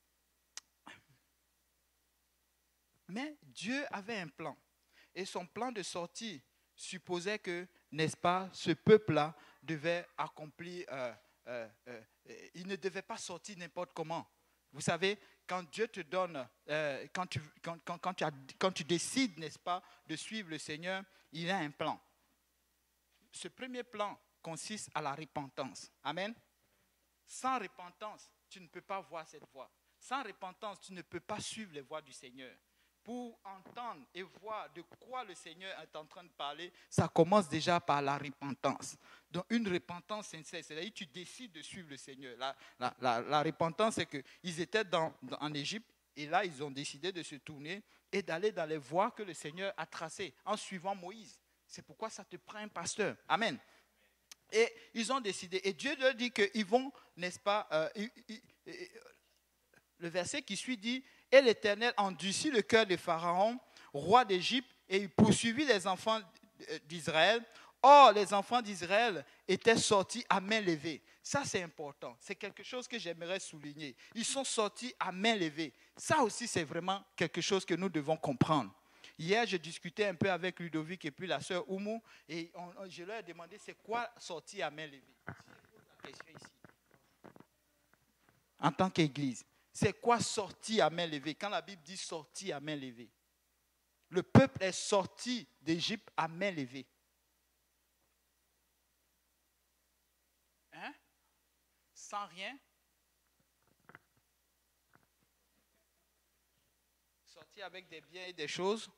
Speaker 1: Mais Dieu avait un plan. Et son plan de sortie supposait que, n'est-ce pas, ce peuple-là devait accomplir... il ne devait pas sortir n'importe comment. Vous savez, quand Dieu te donne, quand tu décides, n'est-ce pas, de suivre le Seigneur, il a un plan. Ce premier plan consiste à la repentance. Amen. Sans repentance, tu ne peux pas voir cette voie. Sans repentance, tu ne peux pas suivre les voies du Seigneur. Pour entendre et voir de quoi le Seigneur est en train de parler, ça commence déjà par la repentance. Donc une repentance sincère, c'est-à-dire que tu décides de suivre le Seigneur. La repentance, c'est qu'ils étaient en Égypte et là, ils ont décidé de se tourner et d'aller dans les voies que le Seigneur a tracées en suivant Moïse. C'est pourquoi ça te prend un pasteur. Amen. Et ils ont décidé. Et Dieu leur dit qu'ils vont, n'est-ce pas, le verset qui suit dit, « Et l'Éternel endurcit le cœur de Pharaon, roi d'Égypte, et il poursuivit les enfants d'Israël. Or, les enfants d'Israël étaient sortis à main levée. » Ça, c'est important. C'est quelque chose que j'aimerais souligner. Ils sont sortis à main levée. Ça aussi, c'est vraiment quelque chose que nous devons comprendre. Hier, je discutais un peu avec Ludovic et puis la sœur Oumou, et je leur ai demandé c'est quoi sortir à main levée. Je pose la question ici. En tant qu'Église, c'est quoi sortir à main levée? Quand la Bible dit sortir à main levée, le peuple est sorti d'Égypte à main levée. Hein? Sans rien? Sortir avec des biens et des choses?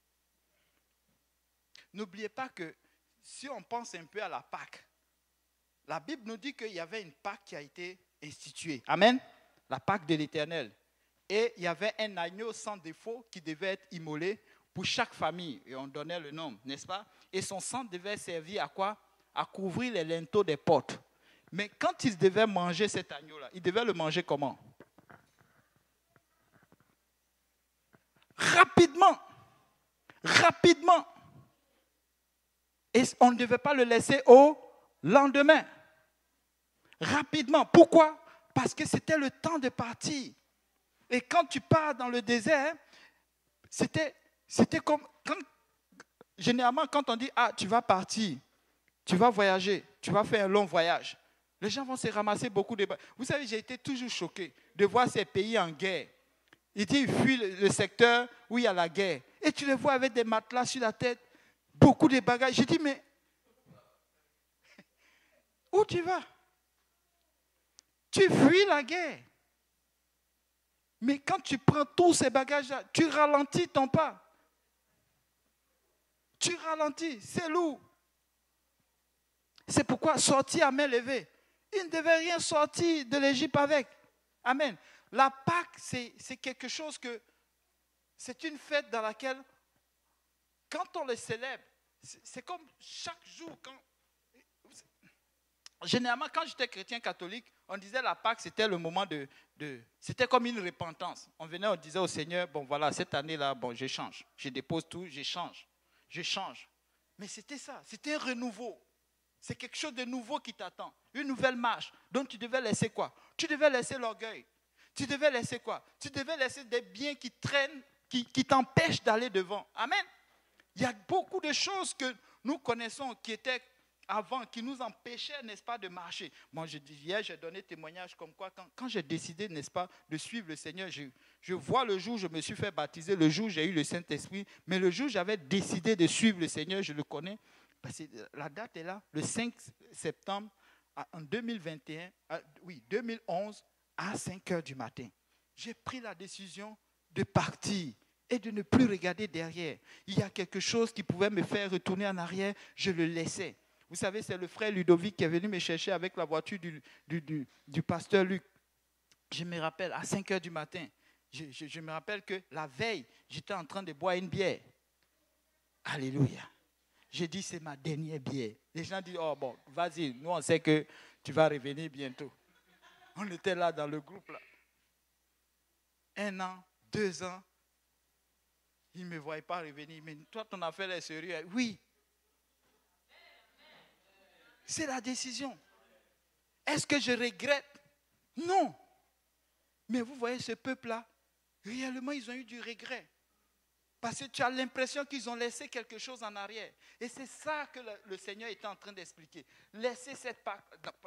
Speaker 1: N'oubliez pas que si on pense un peu à la Pâque, la Bible nous dit qu'il y avait une Pâque qui a été instituée. Amen. La Pâque de l'Éternel. Et il y avait un agneau sans défaut qui devait être immolé pour chaque famille. Et on donnait le nom, n'est-ce pas? Et son sang devait servir à quoi? À couvrir les linteaux des portes. Mais quand ils devaient manger cet agneau-là, ils devaient le manger comment? Rapidement. Rapidement. Et on ne devait pas le laisser au lendemain. Rapidement. Pourquoi? Parce que c'était le temps de partir. Et quand tu pars dans le désert, c'était comme... généralement, quand on dit, ah, tu vas partir, tu vas voyager, tu vas faire un long voyage, les gens vont se ramasser beaucoup de... Vous savez, j'ai été toujours choqué de voir ces pays en guerre. Ils disent, ils fuient le secteur où il y a la guerre. Et tu les vois avec des matelas sur la tête, beaucoup de bagages. J'ai dit, mais où tu vas? Tu fuis la guerre. Mais quand tu prends tous ces bagages-là, tu ralentis ton pas. Tu ralentis, c'est lourd. C'est pourquoi sortir à main levée. Ils ne devaient rien sortir de l'Égypte avec. Amen. La Pâque, c'est quelque chose que... C'est une fête dans laquelle, quand on le célèbre, c'est comme chaque jour. Généralement, quand j'étais chrétien catholique, on disait la Pâque, c'était le moment c'était comme une repentance. On venait, on disait au Seigneur, bon voilà, cette année-là, bon, je change. Je dépose tout, je change. Je change. Mais c'était ça, c'était un renouveau. C'est quelque chose de nouveau qui t'attend. Une nouvelle marche. Donc tu devais laisser quoi? Tu devais laisser l'orgueil. Tu devais laisser quoi? Tu devais laisser des biens qui traînent, qui t'empêchent d'aller devant. Amen. Il y a beaucoup de choses que nous connaissons qui étaient avant, qui nous empêchaient, n'est-ce pas, de marcher. Moi, hier, j'ai donné témoignage comme quoi, quand j'ai décidé, n'est-ce pas, de suivre le Seigneur, je vois le jour où je me suis fait baptiser, le jour où j'ai eu le Saint-Esprit, mais le jour où j'avais décidé de suivre le Seigneur, je le connais, parce que la date est là, le 5 septembre en 2021, 2011, à 5 heures du matin. J'ai pris la décision de partir et de ne plus regarder derrière. Il y a quelque chose qui pouvait me faire retourner en arrière, je le laissais. Vous savez, c'est le frère Ludovic qui est venu me chercher avec la voiture du pasteur Luc. Je me rappelle, à 5 heures du matin, je me rappelle que la veille, j'étais en train de boire une bière. Alléluia. J'ai dit, c'est ma dernière bière. Les gens disent, oh bon, vas-y, nous on sait que tu vas revenir bientôt. On était là dans le groupe, là. 1 an, 2 ans, ils ne me voyaient pas revenir. Mais toi, ton affaire est sérieuse. Oui. C'est la décision. Est-ce que je regrette? Non. Mais vous voyez ce peuple-là, réellement, ils ont eu du regret. Parce que tu as l'impression qu'ils ont laissé quelque chose en arrière. Et c'est ça que le Seigneur était en train d'expliquer. Laisser cette Pâque.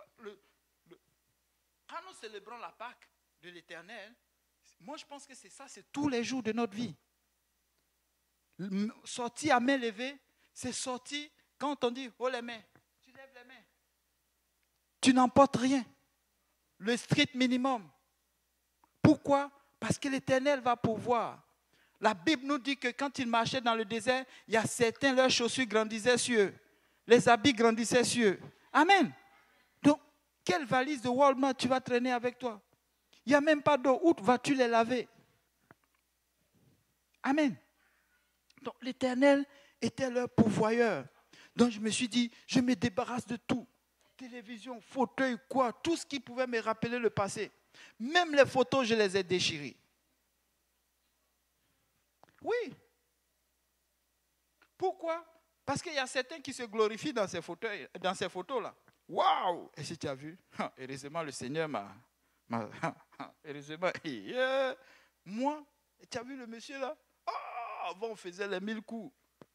Speaker 1: Quand nous célébrons la Pâque de l'Éternel, moi je pense que c'est ça, c'est tous les jours de notre vie. Sortir à main levée, c'est sortir quand on dit, oh les mains. Tu lèves les mains. Tu n'emportes rien. Le strict minimum. Pourquoi? Parce que l'Éternel va pourvoir. La Bible nous dit que quand ils marchaient dans le désert, il y a certains, leurs chaussures grandissaient sur eux. Les habits grandissaient sur eux. Amen. Donc, quelle valise de Walmart tu vas traîner avec toi? Il n'y a même pas d'eau. Où vas-tu les laver? Amen. Donc, l'Éternel était leur pourvoyeur. Donc je me suis dit, je me débarrasse de tout. Télévision, fauteuil, quoi, tout ce qui pouvait me rappeler le passé. Même les photos, je les ai déchirées. Oui. Pourquoi? Parce qu'il y a certains qui se glorifient dans ces fauteuils, dans ces photos-là. Waouh! Et si tu as vu, heureusement le Seigneur m'a heureusement, moi, tu as vu le monsieur là? Avant on faisait les 1000 coups.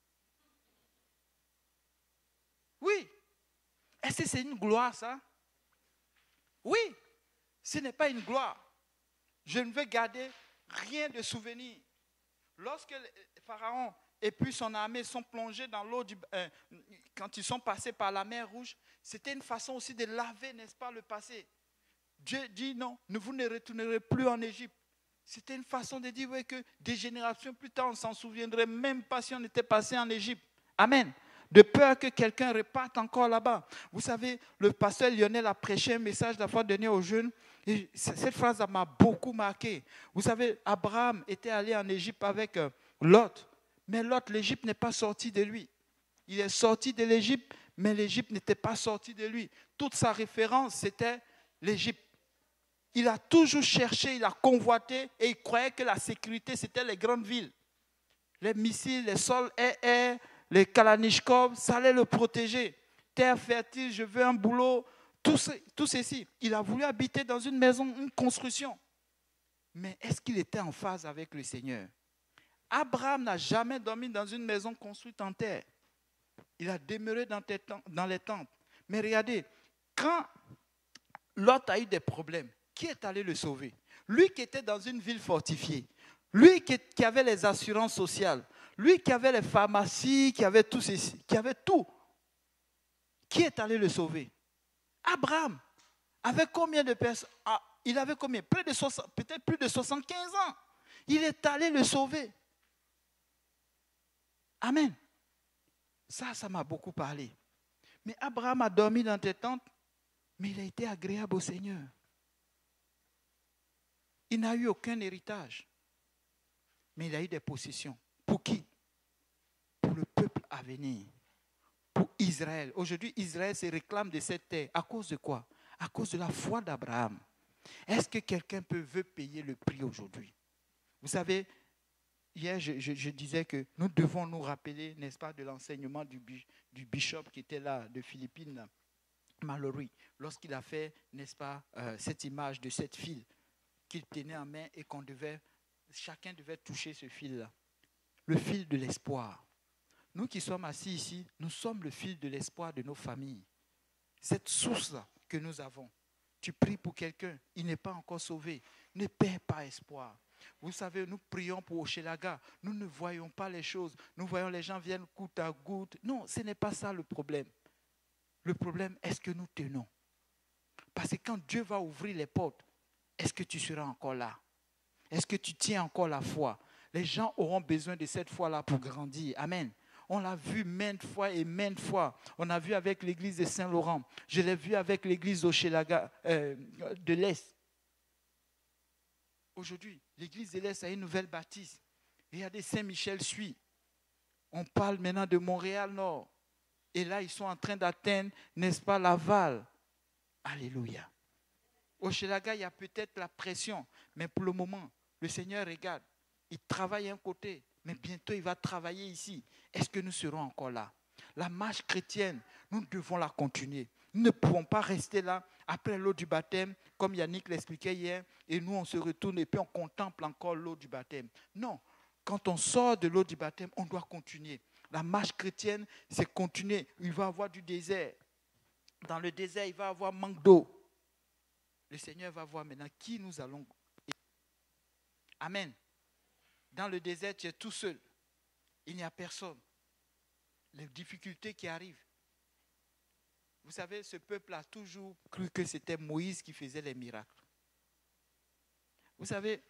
Speaker 1: Oui. Est-ce que c'est une gloire ça? Oui. Ce n'est pas une gloire. Je ne veux garder rien de souvenir. Lorsque le Pharaon et puis son armée sont plongés dans l'eau, quand ils sont passés par la mer Rouge, c'était une façon aussi de laver, n'est-ce pas, le passé. Dieu dit non, vous ne retournerez plus en Égypte. C'était une façon de dire que des générations plus tard, on ne s'en souviendrait même pas si on était passé en Égypte. Amen. De peur que quelqu'un reparte encore là-bas. Vous savez, le pasteur Lionel a prêché un message la fois dernière aux jeunes. Et cette phrase m'a beaucoup marqué. Vous savez, Abraham était allé en Égypte avec Lot. Mais Lot, l'Égypte n'est pas sortie de lui. Il est sorti de l'Égypte, mais l'Égypte n'était pas sortie de lui. Toute sa référence, c'était l'Égypte. Il a toujours cherché, il a convoité et il croyait que la sécurité, c'était les grandes villes. Les missiles, les sols air, les Kalachnikov, ça allait le protéger. Terre fertile, je veux un boulot, tout ceci. Il a voulu habiter dans une maison, une construction. Mais est-ce qu'il était en phase avec le Seigneur? Abraham n'a jamais dormi dans une maison construite en terre. Il a demeuré dans les tentes. Mais regardez, quand Lot a eu des problèmes, qui est allé le sauver? Lui qui était dans une ville fortifiée, lui qui avait les assurances sociales, lui qui avait les pharmacies, qui avait tout ceci, qui avait tout. Qui est allé le sauver? Abraham. Avec combien de personnes? Il avait combien? Peut-être plus de 75 ans. Il est allé le sauver. Amen. Ça m'a beaucoup parlé. Mais Abraham a dormi dans tes tentes, mais il a été agréable au Seigneur. Il n'a eu aucun héritage, mais il a eu des possessions. Pour qui? Pour le peuple à venir. Pour Israël. Aujourd'hui, Israël se réclame de cette terre. À cause de quoi? À cause de la foi d'Abraham. Est-ce que quelqu'un veut payer le prix aujourd'hui? Vous savez, hier, je disais que nous devons nous rappeler, n'est-ce pas, de l'enseignement du bishop qui était là, de Philippines, Mallory, lorsqu'il a fait, n'est-ce pas, cette image de cette file qu'il tenait en main et chacun devait toucher ce fil-là. Le fil de l'espoir. Nous qui sommes assis ici, nous sommes le fil de l'espoir de nos familles. Cette source-là que nous avons. Tu pries pour quelqu'un, il n'est pas encore sauvé. Ne perds pas espoir. Vous savez, nous prions pour Hochelaga. Nous ne voyons pas les choses. Nous voyons les gens viennent goutte à goutte. Non, ce n'est pas ça le problème. Le problème, est-ce que nous tenons? Parce que quand Dieu va ouvrir les portes, est-ce que tu seras encore là? Est-ce que tu tiens encore la foi? Les gens auront besoin de cette foi-là pour grandir. Amen. On l'a vu maintes fois et maintes fois. On a vu avec l'église de Saint-Laurent. Je l'ai vu avec l'église d'Hochelaga, de l'Est. Aujourd'hui, l'église de l'Est a une nouvelle bâtisse. Regardez, Saint-Michel suit. On parle maintenant de Montréal-Nord. Et là, ils sont en train d'atteindre, n'est-ce pas, Laval. Alléluia. Hochelaga, il y a peut-être la pression. Mais pour le moment, le Seigneur regarde. Il travaille un côté. Mais bientôt, il va travailler ici. Est-ce que nous serons encore là? La marche chrétienne, nous devons la continuer. Nous ne pouvons pas rester là après l'eau du baptême, comme Yannick l'expliquait hier, et nous, on se retourne et puis on contemple encore l'eau du baptême. Non, quand on sort de l'eau du baptême, on doit continuer. La marche chrétienne, c'est continuer. Il va y avoir du désert. Dans le désert, il va y avoir manque d'eau. Le Seigneur va voir maintenant qui nous allons. Amen. Dans le désert, tu es tout seul. Il n'y a personne. Les difficultés qui arrivent. Vous savez, ce peuple a toujours cru que c'était Moïse qui faisait les miracles. Vous savez,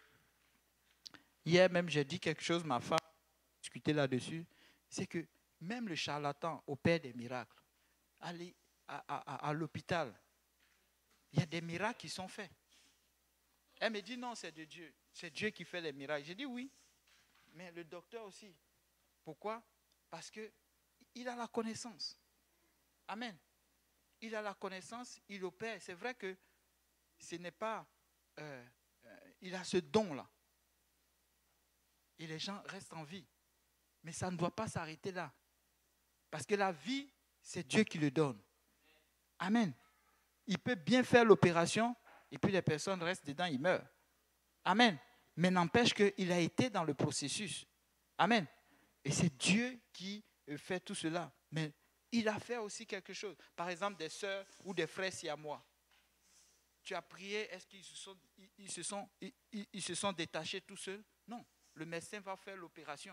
Speaker 1: hier même j'ai dit quelque chose, ma femme a discuté là-dessus, c'est que même le charlatan opère des miracles. Allez à l'hôpital, il y a des miracles qui sont faits. Elle me dit non, c'est de Dieu. C'est Dieu qui fait les miracles. J'ai dit oui, mais le docteur aussi. Pourquoi? Parce que il a la connaissance. Amen. Il a la connaissance, il opère. C'est vrai que ce n'est pas... il a ce don-là. Et les gens restent en vie. Mais ça ne doit pas s'arrêter là. Parce que la vie, c'est Dieu qui le donne. Amen. Il peut bien faire l'opération et puis les personnes restent dedans, ils meurent. Amen. Mais n'empêche qu'il a été dans le processus. Amen. Et c'est Dieu qui fait tout cela. Mais il a fait aussi quelque chose. Par exemple, des sœurs ou des frères siamois. Tu as prié, est-ce qu'ils se sont détachés tout seuls? Non. Le médecin va faire l'opération.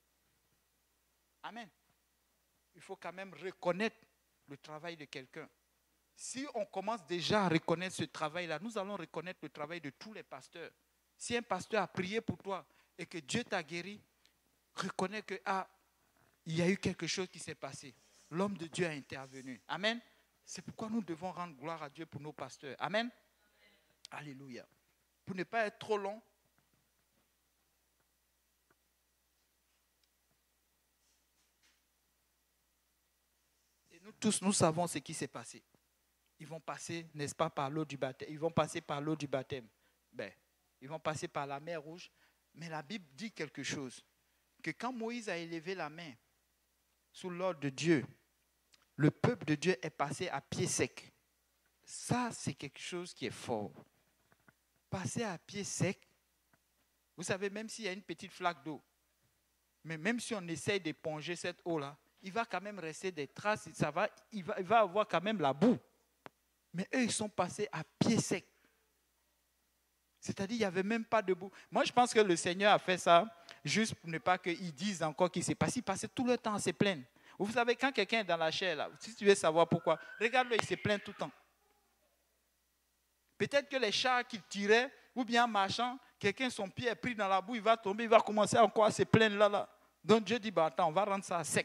Speaker 1: Amen. Il faut quand même reconnaître le travail de quelqu'un. Si on commence déjà à reconnaître ce travail-là, nous allons reconnaître le travail de tous les pasteurs. Si un pasteur a prié pour toi et que Dieu t'a guéri, reconnais que il y a eu quelque chose qui s'est passé. L'homme de Dieu a intervenu. Amen. C'est pourquoi nous devons rendre gloire à Dieu pour nos pasteurs. Amen. Alléluia. Pour ne pas être trop long, et nous tous, nous savons ce qui s'est passé. Ils vont passer, n'est-ce pas, par l'eau du baptême. Ils vont passer par l'eau du baptême. Ils vont passer par la mer Rouge. Mais la Bible dit quelque chose. Que quand Moïse a élevé la main sous l'ordre de Dieu, le peuple de Dieu est passé à pied sec. Ça, c'est quelque chose qui est fort. Passer à pied sec, vous savez, même s'il y a une petite flaque d'eau, mais même si on essaye d'éponger cette eau-là, il va quand même rester des traces, il va avoir quand même la boue. Mais eux, ils sont passés à pied sec. C'est-à-dire, il n'y avait même pas de boue. Moi, je pense que le Seigneur a fait ça juste pour ne pas qu'ils disent encore qu'il s'est passé. Il passait tout le temps à se plaindre. Vous savez, quand quelqu'un est dans la chair, là, si tu veux savoir pourquoi, regarde-le, il se plaint tout le temps. Peut-être que les chars qu'il tirait, ou bien en marchant, quelqu'un, son pied est pris dans la boue, il va tomber, il va commencer encore à se plaindre là. Donc Dieu dit, attends, on va rendre ça sec.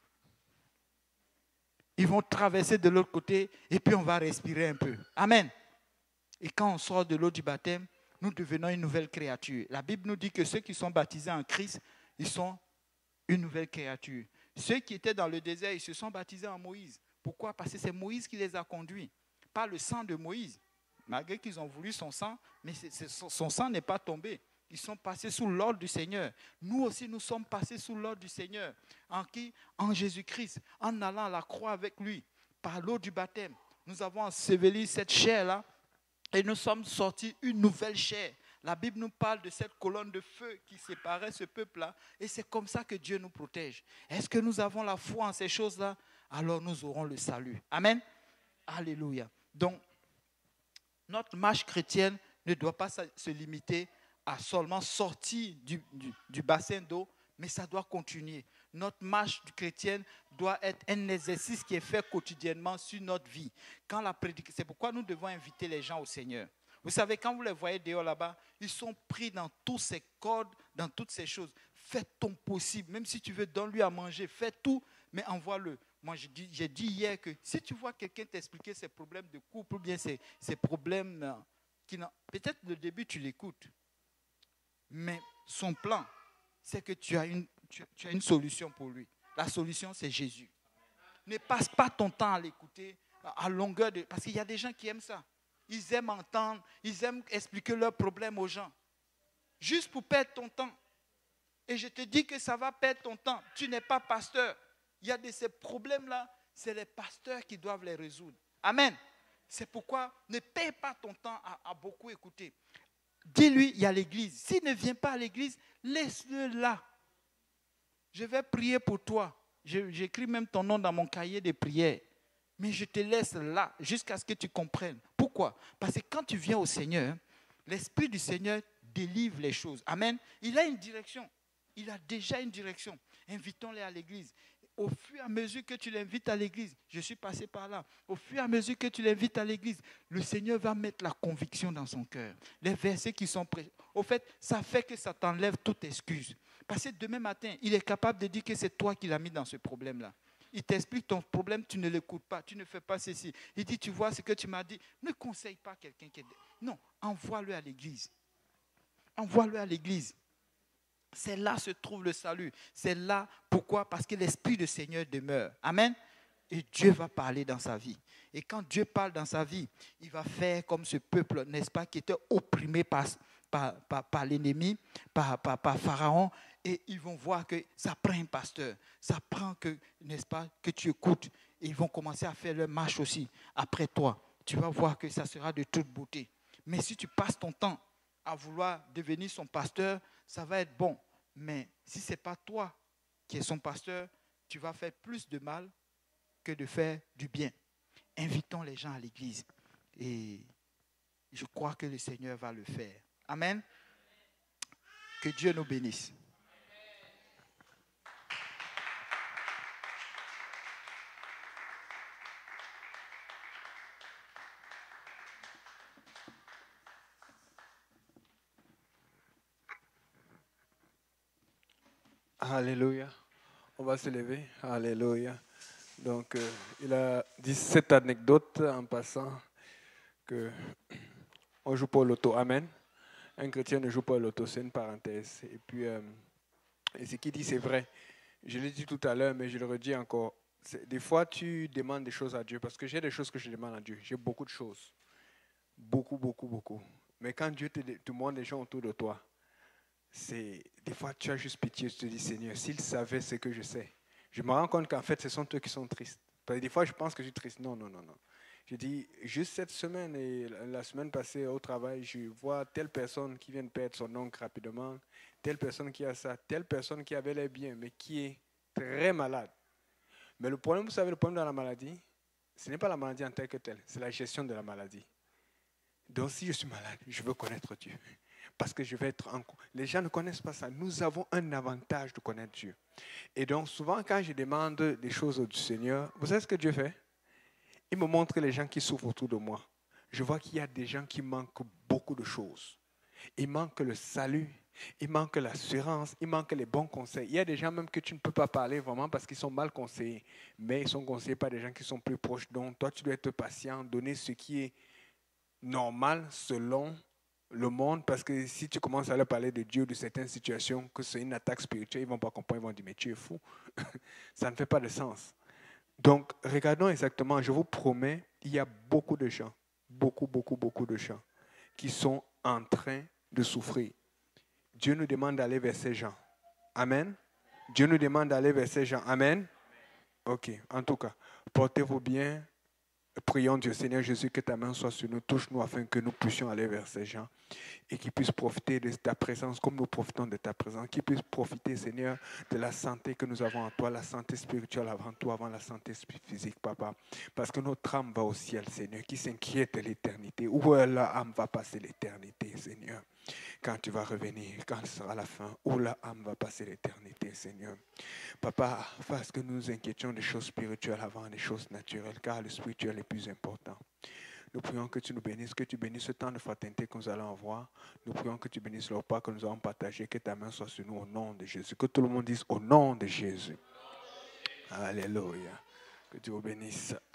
Speaker 1: Ils vont traverser de l'autre côté et puis on va respirer un peu. Amen. Et quand on sort de l'eau du baptême, nous devenons une nouvelle créature. La Bible nous dit que ceux qui sont baptisés en Christ, ils sont une nouvelle créature. Ceux qui étaient dans le désert, ils se sont baptisés en Moïse. Pourquoi? Parce que c'est Moïse qui les a conduits. Pas le sang de Moïse. Malgré qu'ils ont voulu son sang, mais son sang n'est pas tombé. Ils sont passés sous l'ordre du Seigneur. Nous aussi, nous sommes passés sous l'ordre du Seigneur. En qui? En Jésus-Christ. En allant à la croix avec lui. Par l'eau du baptême. Nous avons enseveli cette chair-là. Et nous sommes sortis une nouvelle chair. La Bible nous parle de cette colonne de feu qui séparait ce peuple-là. Et c'est comme ça que Dieu nous protège. Est-ce que nous avons la foi en ces choses-là? Alors nous aurons le salut. Amen. Alléluia. Donc, notre marche chrétienne ne doit pas se limiter à seulement sortir du bassin d'eau, mais ça doit continuer. Notre marche chrétienne doit être un exercice qui est fait quotidiennement sur notre vie. C'est pourquoi nous devons inviter les gens au Seigneur. Vous savez, quand vous les voyez dehors là-bas, ils sont pris dans tous ces codes, dans toutes ces choses. Fais ton possible. Même si tu veux, donne-lui à manger. Fais tout, mais envoie-le. Moi, j'ai dit hier que si tu vois quelqu'un t'expliquer ses problèmes de couple ou bien ses problèmes, peut-être au début, tu l'écoutes. Mais son plan, c'est que tu as une solution pour lui. La solution, c'est Jésus. Ne passe pas ton temps à l'écouter à longueur de... Parce qu'il y a des gens qui aiment ça. Ils aiment entendre, ils aiment expliquer leurs problèmes aux gens. Juste pour perdre ton temps. Et je te dis que ça va perdre ton temps. Tu n'es pas pasteur. Il y a de ces problèmes-là, c'est les pasteurs qui doivent les résoudre. Amen. C'est pourquoi ne paye pas ton temps à beaucoup écouter. Dis-lui, il y a l'église. S'il ne vient pas à l'église, laisse-le là. Je vais prier pour toi. J'écris même ton nom dans mon cahier de prière. Mais je te laisse là jusqu'à ce que tu comprennes. Pourquoi? Parce que quand tu viens au Seigneur, l'Esprit du Seigneur délivre les choses. Amen. Il a une direction. Il a déjà une direction. Invitons-les à l'église. Au fur et à mesure que tu l'invites à l'église, je suis passé par là, au fur et à mesure que tu l'invites à l'église, le Seigneur va mettre la conviction dans son cœur. Les versets qui sont prêts. Au fait, ça fait que ça t'enlève toute excuse. Parce que demain matin, il est capable de dire que c'est toi qui l'as mis dans ce problème-là. Il t'explique ton problème, tu ne l'écoutes pas, tu ne fais pas ceci. Il dit, tu vois ce que tu m'as dit. Ne conseille pas quelqu'un qui est... Non, envoie-le à l'église. Envoie-le à l'église. C'est là se trouve le salut. C'est là, pourquoi? Parce que l'Esprit du Seigneur demeure. Amen. Et Dieu va parler dans sa vie. Et quand Dieu parle dans sa vie, il va faire comme ce peuple, n'est-ce pas, qui était opprimé par l'ennemi, par Pharaon. Et ils vont voir que ça prend un pasteur. Ça prend que, n'est-ce pas, que tu écoutes. Et ils vont commencer à faire leur marche aussi après toi. Tu vas voir que ça sera de toute beauté. Mais si tu passes ton temps à vouloir devenir son pasteur, ça va être bon. Mais si ce n'est pas toi qui es son pasteur, tu vas faire plus de mal que de faire du bien. Invitons les gens à l'église. Et je crois que le Seigneur va le faire. Amen. Que Dieu nous bénisse.
Speaker 2: Alléluia. On va se lever. Alléluia. Donc, il a dit cette anecdote en passant que on joue pas au loto. Amen. Un chrétien ne joue pas au loto, c'est une parenthèse. Et puis, et ce qu'il dit, c'est vrai. Je l'ai dit tout à l'heure, mais je le redis encore. Des fois, tu demandes des choses à Dieu, parce que j'ai des choses que je demande à Dieu. J'ai beaucoup de choses. Beaucoup, beaucoup, beaucoup. Mais quand Dieu te demande des gens autour de toi, des fois, tu as juste pitié, tu te dis, Seigneur, s'ils savaient ce que je sais. Je me rends compte qu'en fait, ce sont eux qui sont tristes. Parce que des fois, je pense que je suis triste. Non, non, non, non. Je dis, juste cette semaine et la semaine passée au travail, je vois telle personne qui vient de perdre son oncle rapidement, telle personne qui a ça, telle personne qui avait les biens, mais qui est très malade. Mais le problème, vous savez, le problème de la maladie, ce n'est pas la maladie en tant que telle, c'est la gestion de la maladie. Donc, si je suis malade, je veux connaître Dieu. Parce que je vais être en... Les gens ne connaissent pas ça. Nous avons un avantage de connaître Dieu. Et donc, souvent, quand je demande des choses du Seigneur, vous savez ce que Dieu fait? Il me montre les gens qui souffrent autour de moi. Je vois qu'il y a des gens qui manquent beaucoup de choses. Il manque le salut, il manque l'assurance, il manque les bons conseils. Il y a des gens même que tu ne peux pas parler vraiment parce qu'ils sont mal conseillés. Mais ils sont conseillés par des gens qui sont plus proches. Donc, toi, tu dois être patient, donner ce qui est normal selon le monde, parce que si tu commences à leur parler de Dieu, de certaines situations, que c'est une attaque spirituelle, ils ne vont pas comprendre, ils vont dire, mais tu es fou. Ça ne fait pas de sens. Donc, regardons exactement, je vous promets, il y a beaucoup de gens, beaucoup, beaucoup, beaucoup de gens qui sont en train de souffrir. Dieu nous demande d'aller vers ces gens. Amen. Dieu nous demande d'aller vers ces gens. Amen. Ok, en tout cas, portez-vous bien. Prions Dieu, Seigneur Jésus, que ta main soit sur nous, touche-nous afin que nous puissions aller vers ces gens et qu'ils puissent profiter de ta présence comme nous profitons de ta présence, qu'ils puissent profiter, Seigneur, de la santé que nous avons en toi, la santé spirituelle avant tout, avant la santé physique, Papa. Parce que notre âme va au ciel, Seigneur, qui s'inquiète de l'éternité. Où la âme va passer l'éternité, Seigneur? Quand tu vas revenir, quand ce sera la fin, où la âme va passer l'éternité, Seigneur. Papa, parce que nous nous inquiétions des choses spirituelles avant des choses naturelles, car le spirituel est plus important. Nous prions que tu nous bénisses, que tu bénisses ce temps de fraternité que nous allons avoir. Nous prions que tu bénisses le repas que nous allons partager, que ta main soit sur nous au nom de Jésus. Que tout le monde dise au nom de Jésus. Alléluia. Que Dieu vous bénisse.